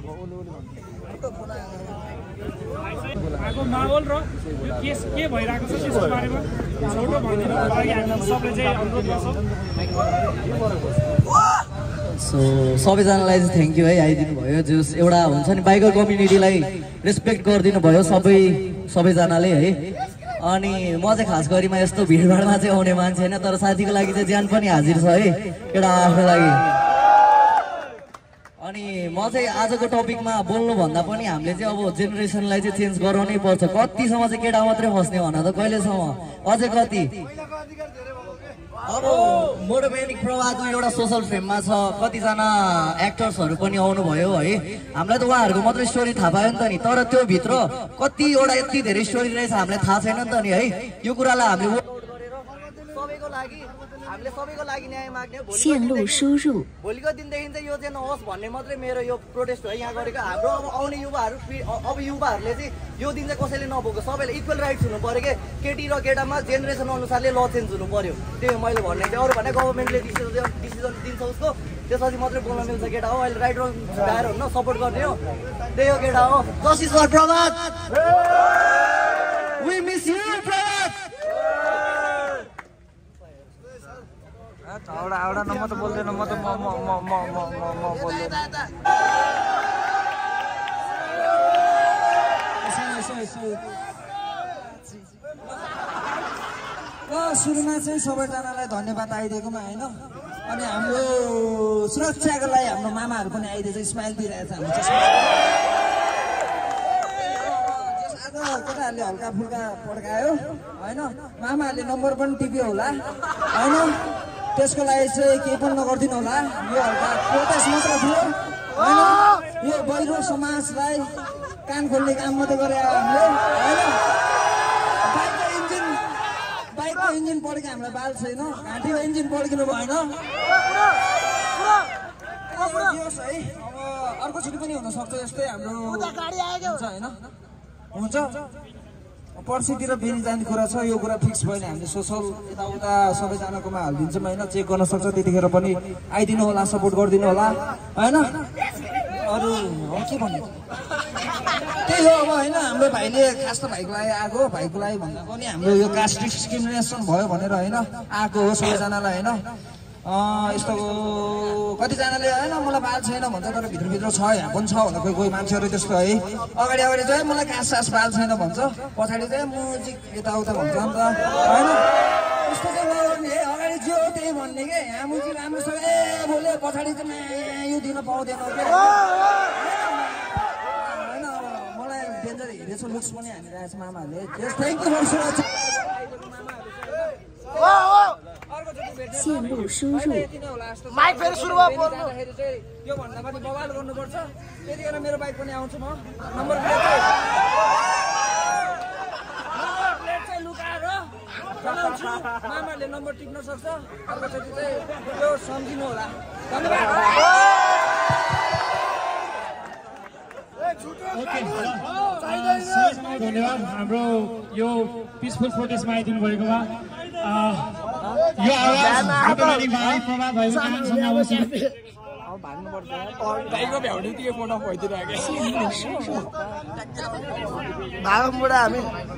आको माहौल र यो केस के भइरहेको छ त्यसको बारेमा छोटो भनिदिनु लागि हामी सबले चाहिँ अनुरोध गर्छौँ सो सबैजनालाई चाहिँ थ्याङ्क यू है आइदिनु भयो जस एउटा हुन्छ नि बाइकर कम्युनिटीलाई रेस्पेक्ट गरिदिनु भयो सबैजनाले है अनि म चाहिँ खास गरीमा यस्तो भिडभाडमा चाहिँ आउने मान्छे होइन तर साथीको लागि चाहिँ ज्यान पनि हाजिर छ है एउटा आफ्नो लागि अनि म चाहिँ आजको टपिकमा बोल्नुभन्दा पनि हामीले चाहिँ अब जेनेरेसनलाई चाहिँ चेन्ज गराउनै पर्छ कतिसम्म चाहिँ केटा मात्रै फस्ने भन त कहिलेसम्म अझै कति अब मोटोमेनिक प्रभाको एउटा सोसल फेममा छ कतिजना एक्टर्सहरू पनि आउनुभयो है हामीलाई त उहाँहरूको मात्रै स्टोरी थाहा पायो नि त नि तर त्यो भित्र कतिवटा यति धेरै स्टोरी रहेछ हामीलाई थाहा छैन नि त नि है यो कुरालाई हामीले सबैको लागि न्याय माग्ने भोलिको दिनदेखि चाहिँ यो चाहिँ नहोस् भन्ने मात्रै मेरो यो प्रोटेस्ट हो यहाँ गरेको हाम्रो अब आउने युवाहरू अब युवाहरूले चाहिँ यो दिन चाहिँ कसैले नभोग्यो सबैले इक्वल राइट्स हुनु पर्यो के केटी र केटामा जेनेरेसन अनुसारले ल चेन्ज हुनु पर्यो त्यही मैले भन्ने चाहिँ अरू भने गभर्मेन्टले डिसिजन दिन्छ उसको त्यसपछि मात्रै बोल्न मिल्छ केटा हो अहिले राइट रङ छुट्याएर हुन सपोर्ट गर्ने हो त्यही हो केटा हो justice for Prabhat we miss you Prabhat एउटा न म त बोल्दैन म त म बोल्दैन सुरुमा चाहिँ सबैजनालाई धन्यवाद आइदिएकोमा होइन अनि हाम्रो सुरक्षाको लागि हाम्रो मामाहरू पनि आइदिएछ स्माइल दिइरहेछ हाम्रो केटाहरूले हल्का फुल्का पड्कायो होइन मामाहरूले नम्बर पनि टिप्यो होला होइन त्यसको लागि चाहिँ केही पनि नगरिदिनु होला यो हल्का प्रोटेस्ट मात्र थियो होइन यो बहिरो समाजलाई कान खोल्ने काम मात्रै गरे हामीले होइन बाइकको इन्जिन पड्क्यो हामीलाई बाल छैन घाँटीको इन्जिन पड्किनु भएन है अब अर्कोचोटि पनि हुनसक्छ यस्तै हाम्रो हुन्छ होइन हुन्छ पर्सितिर फेरि जाने कुरा छ यो कुरा फिक्स भएन हामीले सोसल यताउता सबैजनाकोमा हालिदिन्छौँ होइन चेक गर्न सक्छ त्यतिखेर पनि आइदिनु होला सपोर्ट गरिदिनु होला होइन अरू के भन्नु त्यही हो अब होइन हाम्रो भाइले खास त भाइको लागि आएको भाइको लागि भन्दा पनि हाम्रो यो कास्ट डिस्क्रिमिनेसन भयो भनेर होइन आएको हो सबैजनालाई होइन यस्तो कतिजनाले होइन मलाई बाल छैन भन्छ तर भित्रभित्र छ यहाँ पनि छ भनेर कोही मान्छेहरू त्यस्तो है अगाडि चाहिँ मलाई कास सास बाल छैन भन्छ पछाडि चाहिँ मुजिक यताउता भन्छ नि त होइन त्यस्तो चाहिँ नगर्ने है अगाडि जे हो त्यही भन्ने के यहाँ मुजिक राम्रोसँग ए बोले पछाडि चाहिँ यो दिन पाउँदैन के होइन मलाई डेन्जर हेरेछ लुक्स पनि हानिरहेछ मामाहरूले थ्याङ्क यू फर सुरक्षा माइक फेरि सुरु भयो यो भन्दा पनि बवाल गर्नुपर्छ त्यतिखेर मेरो बाइक पनि आउँछु म नम्बर प्लेट चाहिँ लुकाएर बनाउँछु मामाले नम्बर टिप्न सक्छ अर्कोचोटि चाहिँ यो सम्झिनु होला धन्यवाद धन्यवाद हाम्रो यो पिसफुल प्रोटेस्टमा आइदिनु भएकोमा यो आवाज मोटोमेटिक भाइ प्रभात भएको कारण सुनाउँछ भाइको भ्याउने त्यो फोटो भइदिरहेको भागम बुढा हामी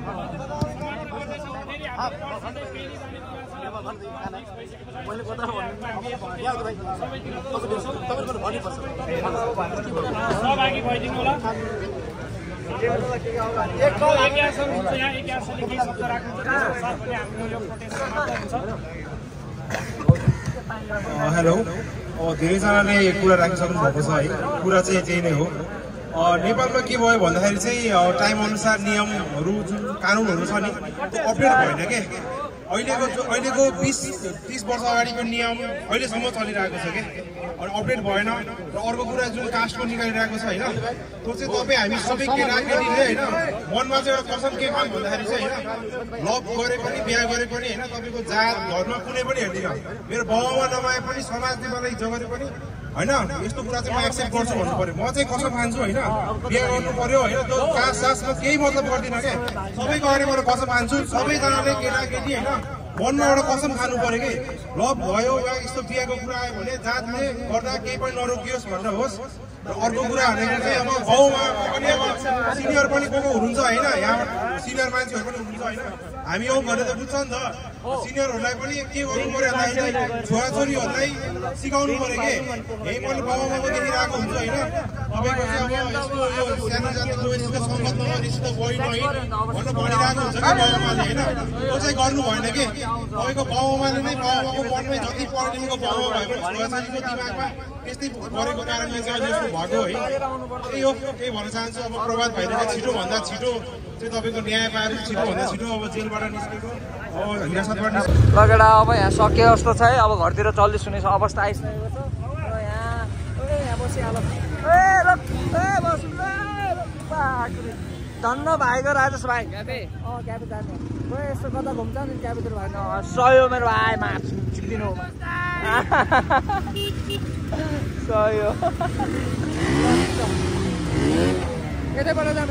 सहभागी भइदिनु होला हेलो धेरैजनाले कुरा राखिसक्नु भएको छ है कुरा चाहिँ त्यही नै हो नेपालमा के भयो भन्दाखेरि चाहिँ टाइम अनुसार नियमहरू जुन कानुनहरू छ नि त्यो अपडेट भएन के अहिलेको 20-30 वर्ष अगाडिको नियम अहिलेसम्म चलिरहेको छ के अनि अपडेट भएन र अर्को कुरा जुन कास्टको निकालिरहेको छ होइन त्यो चाहिँ तपाईँ हामी सबै केटाकेटीले होइन मनमा चाहिँ एउटा कसम के काम भन्दाखेरि चाहिँ होइन लभ गरे पनि बिहा गरे पनि होइन तपाईँको जात धर्म कुनै पनि हेर्दैन मेरो बाउमा नमाए पनि समाजले मलाई इज्जत गरे पनि होइन यस्तो कुरा चाहिँ म एक्सेप्ट गर्छु भन्नु पर्यो म चाहिँ कसम खान्छु होइन बिहे गर्नु पर्यो होइन त्यो कास सासमा केही मतलब गर्दिनँ क्या सबैको अगाडि मैले कसम खान्छु सबैजनाले केटाकेटी होइन मनमा एउटा कसम खानु पर्यो कि लभ भयो वा यस्तो बिहाको कुरा आयो भने जातले गर्दा केही पनि नरोकियोस् भनेर होस् र अर्को कुरा भनेको चाहिँ अब गाउँमा पनि अब सिनियर पनि को हुनुहुन्छ होइन यहाँबाट सिनियर मान्छेहरू पनि हुनुहुन्छ होइन हामी यो भनेर त बुझ्छ नि त सिनियरहरूलाई पनि के गर्नु पर्यो भन्दाखेरि छोराछोरीहरूलाई सिकाउनु पर्यो कि यही मैले बाबामाको देखिरहेको हुन्छ होइन तपाईँको चाहिँ अब यस्तो सानो जातिको यस्तो सङ्गत नगरिसित गइनु है भनेर भनिरहेको हुन्छ कि बाबामाले होइन त्यो चाहिँ गर्नु भएन कि तपाईँको बाबामाले नै बाबामाको मनमै जति पढेको बाबा भए पनि छोराछोरीको दिमागमा त्यस्तै गरेको कारणले चाहिँ अहिले यस्तो भएको है त्यही हो त्यही भन्न चाहन्छु अब प्रभात भाइले छिटोभन्दा छिटो चाहिँ तपाईँको न्याय पाएर छिटोभन्दा छिटो अब जेलबाट निस्केको लगेडा अब यहाँ सके जस्तो छ है अब घरतिर चल्दै सुने अवस्था आइसकेको छ र यहाँ बसिहाल धन्न भाइको राजेश भाइ क्याबे क्याबे जाने यस्तो कता घुम्छ नि क्याबेतिर भाइ सयो मेरो आएमा चिप्दिनु सयो यतैबाट जाम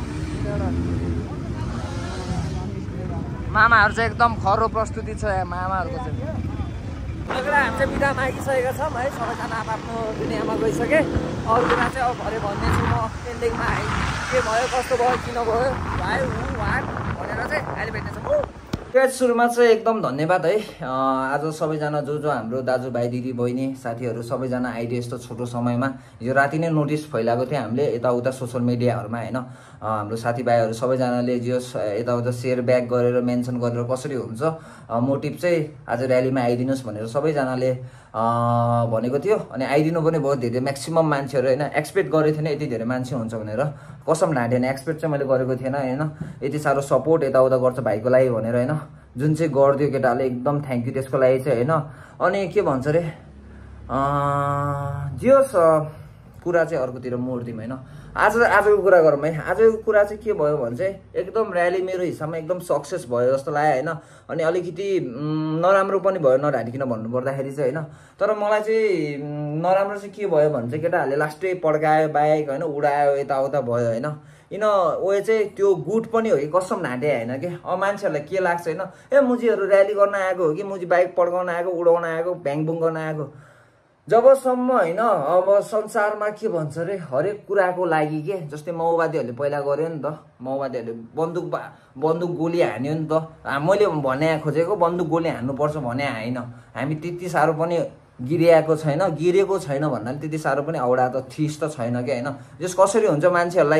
मामाहरू चाहिँ एकदम खरो प्रस्तुति छ मामाहरूको चाहिँ हामी चाहिँ बिदा मागिसकेका छौँ है सबैजना आफ्नो दुनियाँमा गइसके अरू कुरा चाहिँ अब भरे भन्दैछु म एन्डिङमा है के भयो कस्तो भयो किन भयो भाइ भनेर चाहिँ अहिले भेट्नेछौँ त्यही सुरुमा चाहिँ एकदम धन्यवाद है आज सबैजना जो हाम्रो दाजुभाइ दिदी बहिनी साथीहरू सबैजना आइदियो यस्तो छोटो समयमा हिजो राति नै नोटिस फैलाएको थियो हामीले यताउता सोसियल मिडियाहरूमा होइन हाम्रो साथीभाइहरू सबैजनाले जो यताउता सेयर ब्याक गरेर मेन्सन गरेर कसरी हुन्छ मोटिभ चाहिँ आज र्यालीमा आइदिनुहोस् भनेर सबैजनाले भनेको थियो अनि आइदिनु पनि बहुत धेरै म्याक्सिमम मान्छेहरू होइन एक्सपेक्ट गरेको थिएन यति धेरै मान्छे हुन्छ भनेर कसम ढाँटेन एक्सपेक्ट चाहिँ मैले गरेको थिएन होइन यति साह्रो सपोर्ट यताउता गर्छ भाइको लागि भनेर होइन जुन चाहिँ गरिदियो केटाले एकदम थ्याङ्क यू त्यसको लागि चाहिँ होइन अनि के भन्छ अरे जे होस् कुरा चाहिँ अर्कोतिर मोड्दिउँ होइन आजको कुरा गरौँ है आजको कुरा चाहिँ के भयो भने चाहिँ एकदम र्याली मेरो हिसाबमा एकदम सक्सेस भयो जस्तो लाग्यो होइन अनि अलिकति नराम्रो पनि भयो नढाँटिकन भन्नुपर्दाखेरि चाहिँ होइन तर मलाई चाहिँ नराम्रो चाहिँ के भयो भने चाहिँ केटाहरूले लास्टै पड्कायो बाइक होइन उडायो यताउता भयो होइन ओए चाहिँ त्यो गुड पनि हो कि कसम ढाँटे होइन कि अब मान्छेहरूलाई के लाग्छ होइन ए मुजीहरू र्याली गर्न आएको हो कि मुजी बाइक पड्काउन आएको उडाउन आएको भ्याङभुङ गर्न आएको जबसम्म होइन अब संसारमा के भन्छ अरे हरेक कुराको लागि के जस्तै माओवादीहरूले पहिला गर्यो नि त माओवादीहरूले बन्दुक गोली हान्यो नि त मैले भने खोजेको बन्दुक गोली हान्नुपर्छ भने होइन हामी त्यति साह्रो पनि गिरेको छैन भन्नाले त्यति साह्रो पनि औडा त थिस त छैन कि होइन जस कसरी हुन्छ मान्छेहरूलाई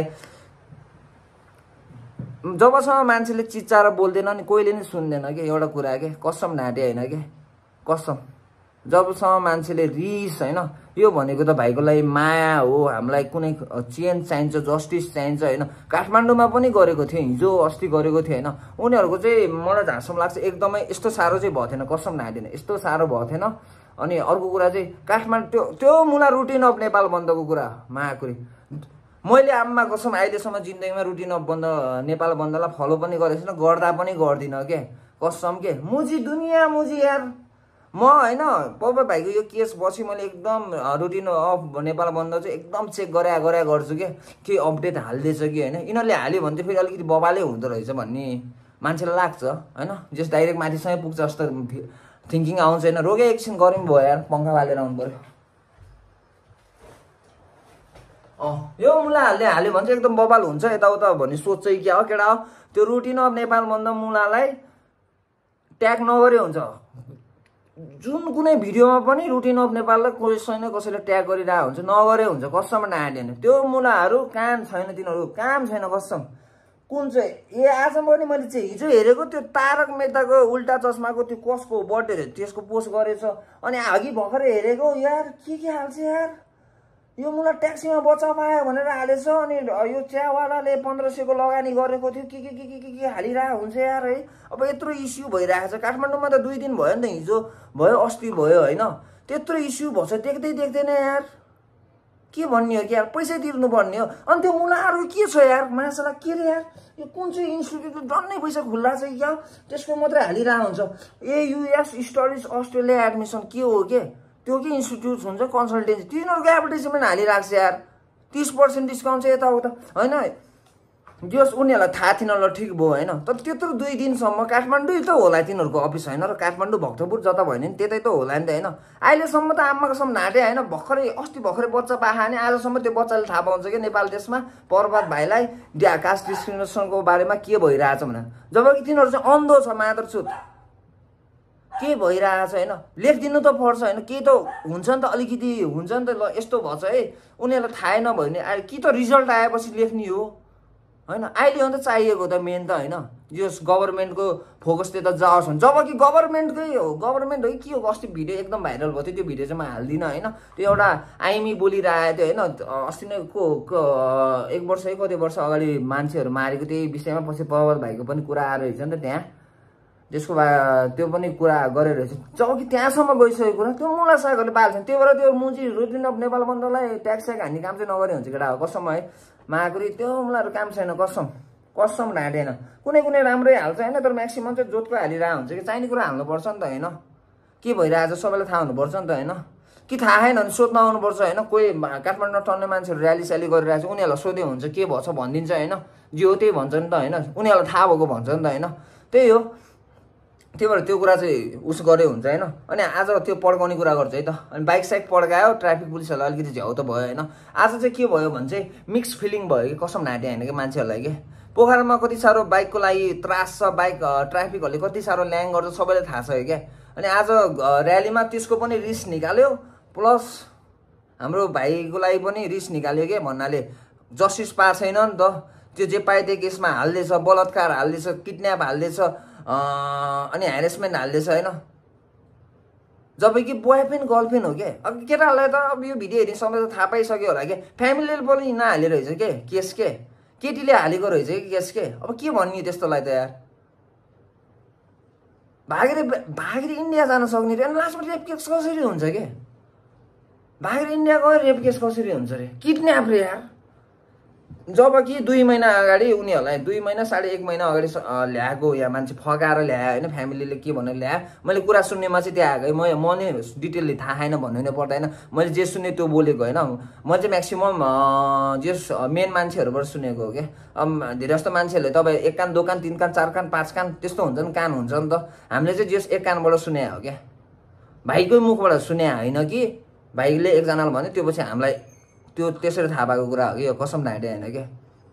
जबसम्म मान्छेले चिच्चाएर बोल्दैन नि कोहीले नि सुन्दैन कि एउटा कुरा के कसम ढाँटे होइन कि कसम जबसम्म मान्छेले रिस होइन यो भनेको त भाइको लागि माया हो हामीलाई कुनै चेन्ज चाहिन्छ जस्टिस चाहिन्छ होइन काठमाडौँमा पनि गरेको थियो हिजो अस्ति गरेको थियो होइन उनीहरूको चाहिँ मलाई जहाँसम्म लाग्छ एकदमै यस्तो साह्रो चाहिँ भएको थिएन कसम ढाँटेन यस्तो साह्रो भएको थिएन अनि अर्को कुरा चाहिँ काठमाडौँ त्यो मुला रुटिन अफ नेपाल बन्दको कुरा महाकुरी मैले आम्मा कसम अहिलेसम्म जिन्दगीमा रुटिन अफ बन्द नेपाल बन्दलाई फलो पनि गरेको छैन गर्दा पनि गर्दिनँ के कसम के मुजी दुनियाँ मुजी यार म होइन पप्पा भाइको यो केस पछि मैले एकदम रुटिन अफ नेपाल बन्द चाहिँ एकदम चेक गरे गर्छु के अपडेट हाल्दैछ कि होइन यिनीहरूले हाल्यो भने चाहिँ फेरि अलिकति बबालै हुँदो रहेछ भन्ने मान्छेलाई लाग्छ होइन जस डाइरेक्ट माथिसँगै पुग्छ जस्तो थिङ्किङ आउँछ होइन रोगे एकछिन गऱ्यौँ भयो यार पङ्खा बालेर आउनु पऱ्यो यो मुलाहरूले हाल्यो भने चाहिँ एकदम बबाल हुन्छ यताउता भन्ने सोच चाहिँ क्या हो केटा हो त्यो रुटिन अफ नेपाल बन्द मुलालाई ट्याग नगरे हुन्छ जुन कुनै भिडियोमा पनि रुटिन अफ नेपाललाई कसैले ट्याग गरिरहेको हुन्छ नगरे हुन्छ कसम नहालेन त्यो मुलाहरू काम छैन तिनीहरू काम छैन कसम कुन चाहिँ आज पनि मैले चाहिँ हिजो हेरेको त्यो तारक मेहताको उल्टा चस्माको त्यो कसको बर्थडे त्यसको पोस्ट गरेछ अनि अघि भर्खरै हेरेको यार के हाल्छ यार यो मुला ट्याक्सीमा बच्चा पायो भनेर हालेछ अनि यो चियावालाले 1500को लगानी गरेको थियो के हालिरहेको हुन्छ यार है अब यत्रो इस्यु भइरहेको छ काठमाडौँमा त 2 दिन भयो नि त हिजो भयो अस्ति भयो होइन त्यत्रो इस्यु भन्छ देख्दैन यार के भन्ने हो कि यार पैसा तिर्नु पर्ने हो अनि त्यो मुलाहरू के छ यार मान्छेलाई के रे यार यो कुन चाहिँ इन्स्टिट्युट डन्नै पैसा खुल्ला छ क्या त्यसको मात्रै हालिरहेको हुन्छ युएस स्टडिज अस्ट्रेलिया एडमिसन के हो के त्यो के इन्स्टिट्युट हुन्छ कन्सल्टेन्सी तिनीहरूको एडभर्टाइजमेन्ट हालिरहेको छ यार 30% डिस्काउन्ट चाहिँ यताउता होइन जस उनीहरूलाई थाहा थिएन ल ठिक भयो होइन तर त्यत्रो 2 दिनसम्म काठमाडौँ त होला तिनीहरूको अफिस होइन र काठमाडौँ भक्तपुर जता भयो नि त्यतै त होला नि त होइन अहिलेसम्म त आमा कसम नाटे होइन अस्ति भर्खरै बच्चा पाखा नि आजसम्म त्यो बच्चाले थाहा पाउँछ कि नेपाल देशमा पर्वत भाइलाई कास्ट डिस्क्रिमिनेसनको बारेमा के भइरहेछ भनेर जबकि तिनीहरू चाहिँ अन्धो छ मादरचुत के भइरहेछ होइन लेखिदिनु त पर्छ होइन के त हुन्छ नि त अलिकति हुन्छ नि त ल यस्तो भएछ है उनीहरूलाई थाहै नभयो भने कि त रिजल्ट आएपछि लेख्ने हो होइन अहिले अन्त चाहिएको त मेन त होइन यो गभर्मेन्टको फोकस त्यता जाओस् भने जबकि गभर्मेन्टकै हो के हो अस्ति भिडियो एकदम भाइरल भयो त्यो भिडियो चाहिँ म हाल्दिनँ होइन त्यो एउटा आइमी बोलिरहेको थियो होइन अस्ति नै एक वर्ष कति वर्ष अगाडि मान्छेहरू मारेको त्यही विषयमा पछि पर्वत भाइको पनि कुरा आएर रहेछ नि त त्यहाँ त्यसको त्यो पनि कुरा गरेर रहेछ जबकि त्यहाँसम्म गइसकेको कुरा त्यो मुला सागहरूले पाल्छ त्यही भएर त्यो मुजी रुटिन अफ नेपाल बन्दलाई ट्याक्स हान्ने काम चाहिँ नगरे हुन्छ केटा हो कसम है महाकुरी त्यो मुलाहरू काम छैन कसम ढाँटेन कुनै राम्रै हाल्छ होइन तर म्याक्सिमम चाहिँ जोतको हालिरहेको हुन्छ कि चाहिने कुरा हाल्नुपर्छ नि त होइन के भइरहेछ सबैलाई थाहा हुनुपर्छ नि त होइन कि थाहा छैन भने सोध्न आउनुपर्छ होइन कोही काठमाडौँमा टन्ने मान्छेहरू र्याली स्याली गरिरहेको छ उनीहरूलाई सोधे हुन्छ के भएछ भनिदिन्छ होइन जे हो त्यही भन्छ नि त होइन उनीहरूलाई थाहा भएको भन्छ नि त होइन त्यही हो त्यही भएर त्यो कुरा चाहिँ उस गरे हुन्छ होइन अनि आज त्यो पड्काउने कुरा गर्छ है त अनि बाइक साइक पड्कायो ट्राफिक पुलिसहरूलाई अलिकति झ्याउ त भयो होइन आज चाहिँ के भयो भने चाहिँ मिक्स फिलिङ भयो कि कसम नाटे होइन कि मान्छेहरूलाई के पोखरामा कति साह्रो बाइकको लागि त्रास छ बाइक ट्राफिकहरूले कति साह्रो ल्याङ गर्छ सबैलाई थाहा छ क्या अनि आज र्यालीमा त्यसको पनि रिस्क निकाल्यो प्लस हाम्रो भाइको लागि पनि रिस्क निकाल्यो क्या भन्नाले जस्टिस पाएको छैन नि त त्यो जे पाए त्यो केसमा हाल्दैछ बलात्कार हाल्दैछ किडन्याप हाल्दैछ अनि ह्यारेसमेन्ट हाल्दैछ होइन जबकि बोयफ्रेन्ड गर्लफ्रेन्ड हो क्या अब केटाहरूलाई त अब यो भिडियो हेर्ने समय त थाहा पाइसक्यो होला के फ्यामिलीले पनि नहाले रहेछ के केस के केटीले हालेको रहेछ कि केस के अब के भन्ने त्यस्तोलाई त यार भागेर इन्डिया जान सक्ने रे अनि लास्टमा रेप केस कसरी हुन्छ के भागेर इन्डिया गएर रेप केस कसरी हुन्छ रे किडन्याप रे यार जबकि 2 महिना अगाडि उनीहरूलाई 2 महिना 1.5 महिना अगाडि ल्याएको या मान्छे फकाएर ल्यायो होइन फ्यामिलीले के भनेर ल्यायो मैले कुरा सुन्नेमा चाहिँ त्यहाँ आएको म नै डिटेलली थाहा छैन भन्नु नै पर्दैन मैले जे सुने त्यो बोलेको होइन म चाहिँ म्याक्सिमम जस मेन मान्छेहरूबाट सुनेको हो क्या अब धेरै जस्तो मान्छेहरूले तपाईँ 1 कान 2 कान 3 कान 4 कान 5 कान त्यस्तो हुन्छ नि कान हुन्छ नि त हामीले चाहिँ जस 1 कानबाट सुने हो क्या भाइकै मुखबाट सुने होइन कि भाइले एकजनाले भन्यो त्यो पछि हामीलाई त्यो त्यसरी थाहा भएको कुरा हो कि यो कसम ढाँटे होइन क्या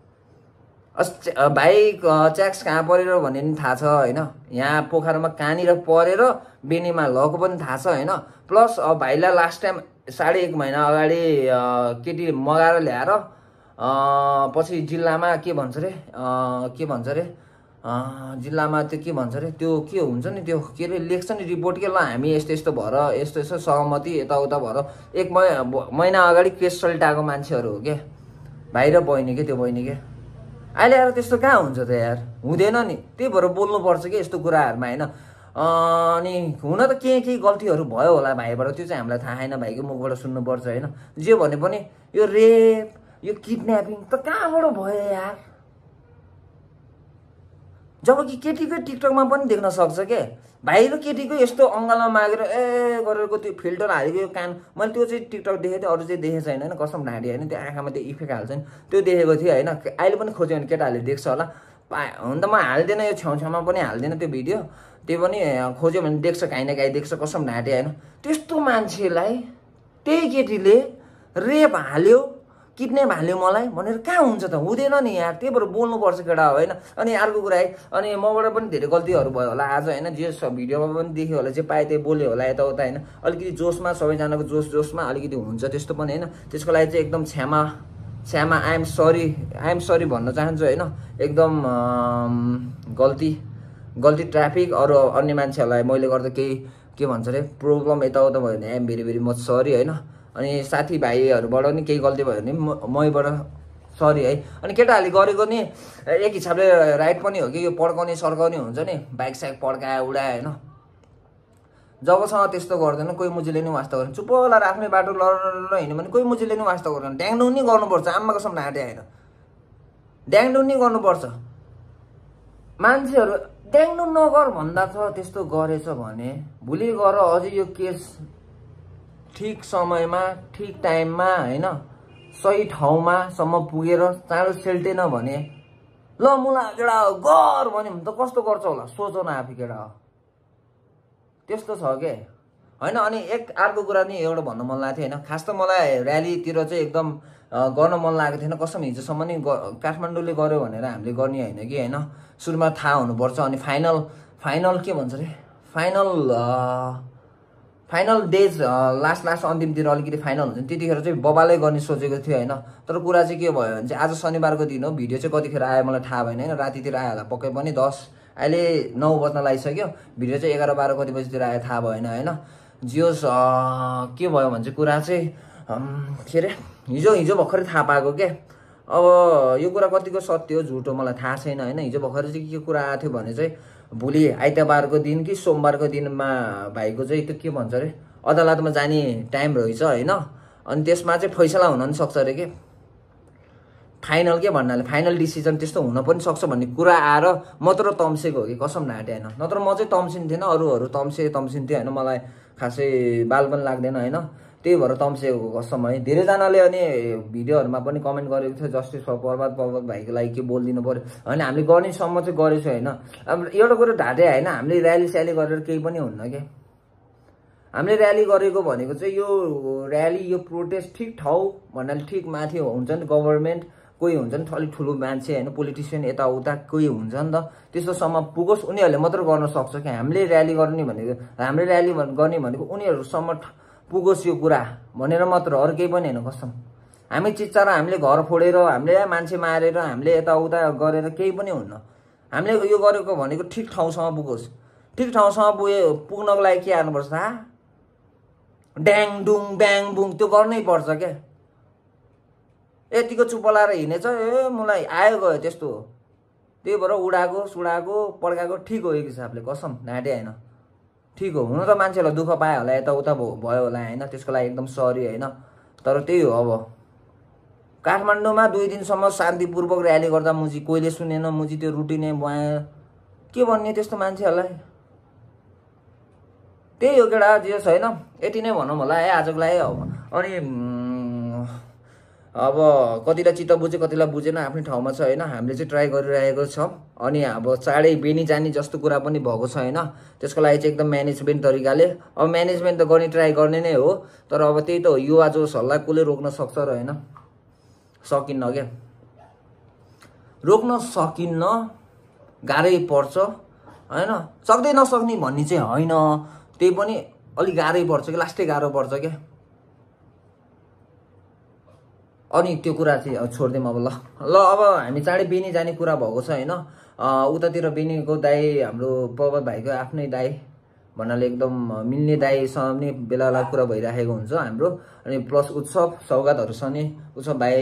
भाइ च्याक्स कहाँ परेर भन्ने पनि थाहा छ होइन यहाँ पोखरामा कहाँनिर परेर बेनीमा लगेको पनि थाहा छ होइन प्लस भाइलाई लास्ट टाइम 1.5 महिना अगाडि केटी मगाएर ल्याएर पछि जिल्लामा के भन्छ रे जिल्लामा त्यो के भन्छ रे त्यो के हुन्छ नि त्यो के रे लेख्छ नि रिपोर्ट के ल हामी यस्तो भएर यस्तो सहमति यताउता भएर 1 महिना अगाडि केस सल्टाएको मान्छेहरू हो क्या भाइ र बहिनी के त्यो बहिनी के अहिले आएर त्यस्तो कहाँ हुन्छ त यार हुँदैन नि त्यही भएर बोल्नुपर्छ कि यस्तो कुराहरूमा होइन अनि हुन त केही गल्तीहरू भयो होला भाइबाट त्यो चाहिँ हामीलाई थाहा छैन भाइको मुखबाट सुन्नुपर्छ होइन जे भने पनि यो रेप यो किडन्यापिङ त कहाँबाट भयो यार जबकि केटीको टिकटकमा पनि देख्न सक्छ के भाइ र केटीको यस्तो अङ्गलमा मागेर गरेको त्यो फिल्टर हालेको यो कान मैले त्यो चाहिँ टिकटक देखेको थिएँ अरू चाहिँ देखेको छैन होइन कसम ढाँडी होइन त्यो आँखामा त्यो इफेक्ट हाल्छ नि त्यो देखेको थिएँ होइन अहिले पनि खोज्यो भने केटाहरूले देख्छ होला हुन त म हाल्दिनँ यो छेउछाउमा पनि हाल्दिनँ त्यो भिडियो त्यो पनि खोज्यो भने देख्छ काहीँ न काहीँ देख्छ कसम ढाँटे होइन त्यस्तो मान्छेलाई त्यही केटीले रेप हाल्यो किडन्याप हाल्यो मलाई भनेर कहाँ हुन्छ त हुँदैन नि यार त्यही भएर बोल्नुपर्छ केटा हो होइन अनि अर्को कुरा है अनि मबाट पनि धेरै गल्तीहरू भयो होला आज होइन जे भिडियोमा पनि देख्यो होला जे पाए त्यही बोल्यो होला यताउता होइन अलिकति जोसमा सबैजनाको जोसमा अलिकति हुन्छ त्यस्तो पनि होइन त्यसको लागि चाहिँ एकदम क्षमा आई एम सरी भन्न चाहन्छु होइन एकदम गल्ती ट्राफिक अरू अन्य मान्छेहरूलाई मैले गर्दा केही के भन्छ अरे प्रब्लम यताउता भयो भने I am very much sorry होइन अनि साथीभाइहरूबाट नि केही गल्ती भयो भने मैबाट सरी है अनि केटाहरूले गरेको नि एक हिसाबले राइट पनि हो कि यो पड्काउने सर्काउने हुन्छ नि बाइक साइक पड्कायो उडायो होइन जबसम्म त्यस्तो गर्दैन कोही मुजीले नि वास्ता गर्दैन चुप्प लाएर आफ्नै बाटो लडेर हिँड्यो भने कोही मुजीले नि वास्ता गर्दैन ड्याङडुङ नि गर्नुपर्छ आम्माको सम ढाँटे होइन ड्याङडुङ नि गर्नुपर्छ मान्छेहरू ड्याङडुङ नगर भन्दा छ त्यस्तो गरेछ भने भोलि गएर अझै यो केस ठिक समयमा ठिक टाइममा होइन सही ठाउँमासम्म पुगेर चाँडो सेल्टेन भने ल मुला केटा गर भन्यो भने त कस्तो गर्छ होला सोच न आफै केटा हो त्यस्तो छ के होइन। अनि अर्को कुरा नि एउटा भन्नु मन लागेको थियो होइन खास त मलाई र्यालीतिर चाहिँ एकदम गर्न मन लागेको थिएन कसम हिजोसम्म नि काठमाडौँले गर्यो भनेर हामीले गर्ने होइन कि होइन सुरुमा थाहा हुनुपर्छ। अनि फाइनल के भन्छ अरे फाइनल डेज लास्ट अन्तिमतिर अलिकति फाइनल हुन्छ त्यतिखेर चाहिँ बबालै गर्ने सोचेको थियो होइन। तर कुरा चाहिँ के भयो भने चाहिँ आज शनिबारको दिन हो भिडियो चाहिँ कतिखेर आयो मलाई थाहा भएन होइन रातितिर आयो होला पक्कै पनि 10 अहिले 9 बज्न लागिसक्यो भिडियो चाहिँ 11-12 कति बजीतिर आयो थाहा भएन होइन। जियोस् के भयो भने चाहिँ कुरा चाहिँ के अरे हिजो भर्खरै थाहा पाएको के अब यो कुरा कतिको सत्य हो झुटो मलाई थाहा छैन होइन। हिजो भर्खरै चाहिँ के कुरा आएको थियो भने चाहिँ भोलि आइतबारको दिन कि सोमबारको दिनमा भाइको चाहिँ त्यो के भन्छ अरे अदालतमा जाने टाइम रहेछ होइन। अनि त्यसमा चाहिँ फैसला हुन पनि सक्छ अरे के फाइनल के भन्नाले फाइनल डिसिजन त्यस्तो हुन पनि सक्छ भन्ने कुरा आएर मात्र तम्सेको हो कि कसम ढाँटे होइन नत्र म चाहिँ तम्सिन्थेन अरूहरू तम्सिन्थ्यो होइन मलाई खासै बाल पनि लाग्दैन होइन त्यही भएर तम्सेको कसम है। धेरैजनाले अनि भिडियोहरूमा पनि कमेन्ट गरेको थियो जस्टिस फर पर्वत भाइको लागि के बोलिदिनु पर्यो होइन हामीले गर्नेसम्म चाहिँ गरेछु होइन। अब एउटा कुरो ढाँटे होइन हामीले र्याली गरेर केही पनि हुन्न क्या हामीले र्याली गरेको भनेको चाहिँ यो र्याली यो प्रोटेस्ट ठिक ठाउँ भन्नाले ठिक माथि हुन्छ नि गभर्मेन्ट कोही हुन्छ नि अलिक ठुलो मान्छे होइन पोलिटिसियन यताउता कोही हुन्छ नि त त्यस्तोसम्म पुगोस् उनीहरूले मात्र गर्न सक्छ क्या हामीले र्याली गर्ने भनेको उनीहरूसम्म पुगोस् यो कुरा भनेर मात्र अरू केही पनि होइन कसम। हामी चिच्चाएर हामीले घर फोडेर हामीले मान्छे मारेर हामीले यताउता गरेर केही पनि हुन्न हामीले यो गरेको भनेको ठिक ठाउँसम्म पुगोस् ठिक ठाउँसम्म पुग्नको लागि के हाल्नुपर्छ थाहा ड्याङ डुङ ब्याङ बुङ त्यो गर्नै पर्छ क्या यतिको चुप लाएर हिँडेछ ए मलाई आयो गयो त्यस्तो हो त्यही भएर उडाएको सुडाएको पड्काएको ठिक हो एक हिसाबले कसम ढाँटे होइन ठिक हो हुन त मान्छेलाई दुःख पायो होला यताउता भयो होला होइन त्यसको लागि एकदम सरी होइन। तर त्यही हो अब काठमाडौँमा 2 दिनसम्म शान्तिपूर्वक र्याली गर्दा मुजी कोहीले सुनेन मुजी त्यो रुटिनै बनायो के भन्ने त्यस्तो मान्छेहरूलाई त्यही हो केटा जे छैन यति नै भनौँ होला है आजको लागि। अनि अब कतिलाई चित्त बुझ्यो कतिलाई बुझेन आफ्नै ठाउँमा छ होइन हामीले चाहिँ ट्राई गरिरहेको छौँ। अनि अब चाँडै बेनी जाने जस्तो कुरा पनि भएको छ होइन त्यसको लागि चाहिँ एकदम म्यानेजमेन्ट तरिकाले अब म्यानेजमेन्ट त गर्ने ट्राई गर्ने नै हो तर अब त्यही त हो युवा जोसहरूलाई कसले रोक्न सक्छ र होइन सकिन्न क्या रोक्न सकिन्न गाह्रै पर्छ होइन सक्दै नसक्ने भन्ने चाहिँ होइन त्यही पनि अलिक गाह्रै पर्छ कि लास्टै गाह्रो पर्छ क्या। अनि त्यो कुरा चाहिँ छोडिदिउँ अब ल अब हामी चाँडै बेनी जाने कुरा भएको छ होइन उतातिर बेनीको दाई हाम्रो पर्वत भाइको आफ्नै दाई भन्नाले एकदम मिल्ने दाईसँग पनि बेला बेला कुरा भइराखेको हुन्छ हाम्रो। अनि प्लस उत्सव सौगातहरूसँग नि उत्सव भाइ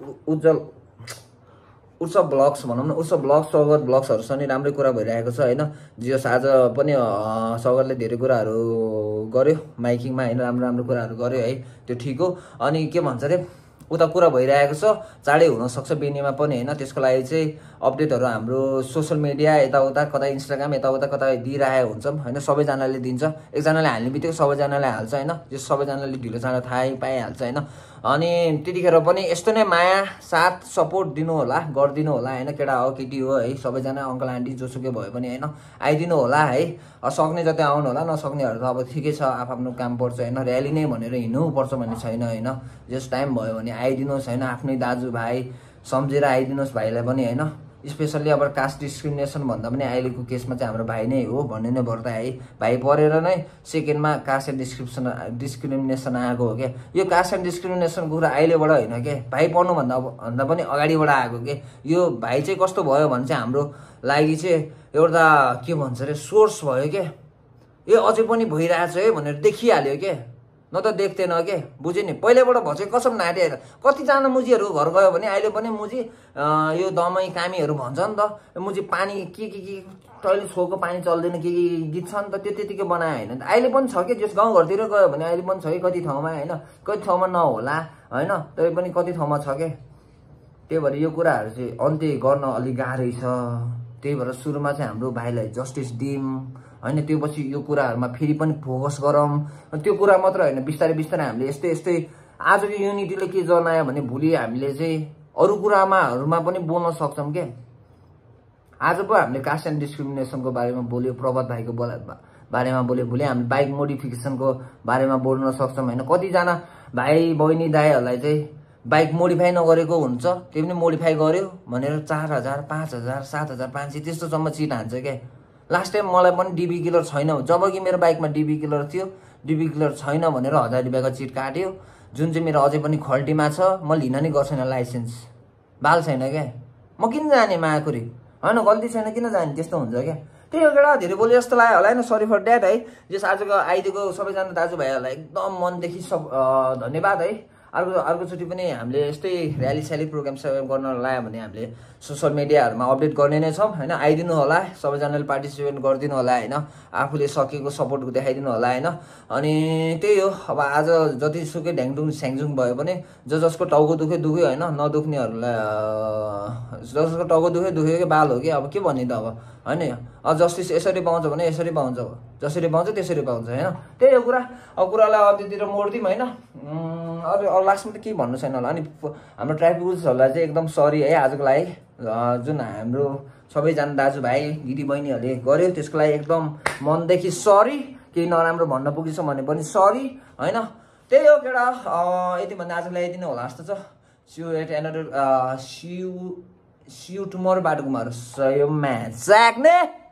उत्सव ब्लग्स भनौँ न उत्सव ब्लग्स सौगात ब्लग्सहरूसँग नि राम्रै कुरा भइरहेको छ होइन। जियोस् आज पनि सौगातले धेरै कुराहरू गर्यो माइकिङमा होइन राम्रो कुराहरू गर्यो है त्यो ठिक हो। अनि के भन्छ अरे उता कुरा भइरहेको छ चाँडै हुनसक्छ बेनीमा पनि होइन त्यसको लागि चाहिँ अपडेटहरू हाम्रो सोसियल मिडिया यताउता कता इन्स्टाग्राम यताउता कता दिइरहेको हुन्छौँ होइन सबैजनाले दिन्छ एकजनाले हाल्ने बित्तिकै सबैजनाले हाल्छ होइन त्यो सबैजनाले ढिलो चाँडो थाहै पाइहाल्छ होइन। अनि त्यतिखेर पनि यस्तो नै माया साथ सपोर्ट दिनु होला गरिदिनु होला होइन केटा हो केटी हो है सबैजना अङ्कल आन्टी जोसुकै भयो पनि होइन आइदिनु होला है सक्ने जति आउनु होला नसक्नेहरू त अब ठिकै छ आफ्नो काम पर्छ होइन र्याली नै भनेर हिँड्नुपर्छ भन्ने छैन होइन जस टाइम भयो भने आइदिनुहोस् होइन आफ्नै दाजुभाइ सम्झेर आइदिनुहोस् भाइलाई पनि होइन स्पेसल्ली अब कास्ट डिस्क्रिमिनेसन भन्दा पनि अहिलेको केसमा चाहिँ हाम्रो भाइ नै हो भन्ने नै पर्दा है भाइ परेर नै सेकेन्डमा कास्ट एन्ड डिस्क्रिमिनेसन आएको हो क्या यो कास्ट एन्ड डिस्क्रिमिनेसनको कुरा अहिलेबाट होइन क्या भाइ पर्नुभन्दा पनि अगाडिबाट आएको के यो भाइ चाहिँ कस्तो भयो भने चाहिँ हाम्रो लागि चाहिँ एउटा के भन्छ अरे सोर्स भयो क्या ए अझै पनि भइरहेछ है भनेर देखिहाल्यो क्या न त देख्थेन के बुझ्यो नि पहिल्यैबाट भन्छ कसम नाटेर कतिजना मुजीहरू घर गयो भने अहिले पनि मुजी यो दमाई कामीहरू भन्छ नि त मुजी पानी के टोइलेट छोको पानी चल्दैन के गीत छ नि त त्यो त्यतिकै बनायो होइन अहिले पनि छ कि जस गाउँघरतिर गयो भने अहिले पनि छ कि कति ठाउँमा होइन कति ठाउँमा नहोला होइन तै पनि कति ठाउँमा छ के त्यही भएर यो कुराहरू चाहिँ अन्त्य गर्न अलिक गाह्रै छ। त्यही भएर सुरुमा चाहिँ हाम्रो भाइलाई जस्टिस दिम होइन त्यो पछि यो कुराहरूमा फेरि पनि फोकस गरौँ त्यो कुरा मात्र होइन बिस्तारै बिस्तारै हामीले यस्तै यस्तै आजको युनिटीले के जनायो भने भोलि हामीले चाहिँ अरू कुरामाहरूमा पनि बोल्न सक्छौँ क्या आज पो हामीले कास्ट एन्ड डिस्क्रिमिनेसनको बारेमा बोल्यो प्रभात भाइको बारेमा बोल्यो भोलि हामीले बाइक मोडिफिकेसनको बारेमा बोल्न सक्छौँ होइन कतिजना भाइ बहिनी दाइहरूलाई चाहिँ बाइक मोडिफाई नगरेको हुन्छ त्यो पनि मोडिफाई गर्यो भनेर 4000 5000 7500 त्यस्तोसम्म चिट हान्छ क्या लास्ट टाइम मलाई पनि डिबी किलर छैन जब कि मेरो बाइकमा डिबी किलर थियो डिबी किलर छैन भनेर 1000 रुपियाँको चिट काट्यो जुन चाहिँ मेरो अझै पनि खल्टीमा छ म लिन नै गर्छैन लाइसेन्स बाल छैन क्या म किन जाने मायाकुरी होइन गल्ती छैन किन जाने त्यस्तो हुन्छ क्या त्यही हो केटा धेरै बोले जस्तो लाग्यो होला होइन सरी फर द्याट है जस आजको आइदिएको सबैजना दाजुभाइहरूलाई एकदम मनदेखि धन्यवाद है अर्कोचोटि पनि हामीले यस्तै र्याली स्याली प्रोग्राम गर्न लाग्यो भने हामीले सोसियल मिडियाहरूमा अपडेट गर्ने नै छौँ होइन आइदिनु होला सबैजनाले पार्टिसिपेट गरिदिनु होला होइन आफूले सकेको सपोर्ट देखाइदिनु होला होइन अनि त्यही हो अब आज जतिसुकै ढ्याङडुङ स्याङजुङ भयो भने जसको टाउको दुख्यो होइन नदुख्नेहरूलाई जसको टाउको दुख्यो बाल हो कि अब के भन्ने त अब होइन जस्टिस यसरी पाउँछ भने यसरी पाउँछ जसरी पाउँछ त्यसरी पाउँछ होइन त्यही हो कुरा अब कुरालाई अझतिर मोड्दिउँ होइन अरू लास्टमा त केही भन्नु छैन होला अनि हाम्रो ट्राफिक रुल्सहरूलाई चाहिँ एकदम सरी है आजको लागि जुन हाम्रो सबैजना दाजुभाइ दिदीबहिनीहरूले गर्यो त्यसको लागि एकदम मनदेखि सरी केही नराम्रो भन्न पुगेछ भने पनि सरी होइन त्यही हो केटा यति भन्दा आजको लागि यति नै होला जस्तो छ see you at another see you tomorrow बाटो कुमार सयो म्याच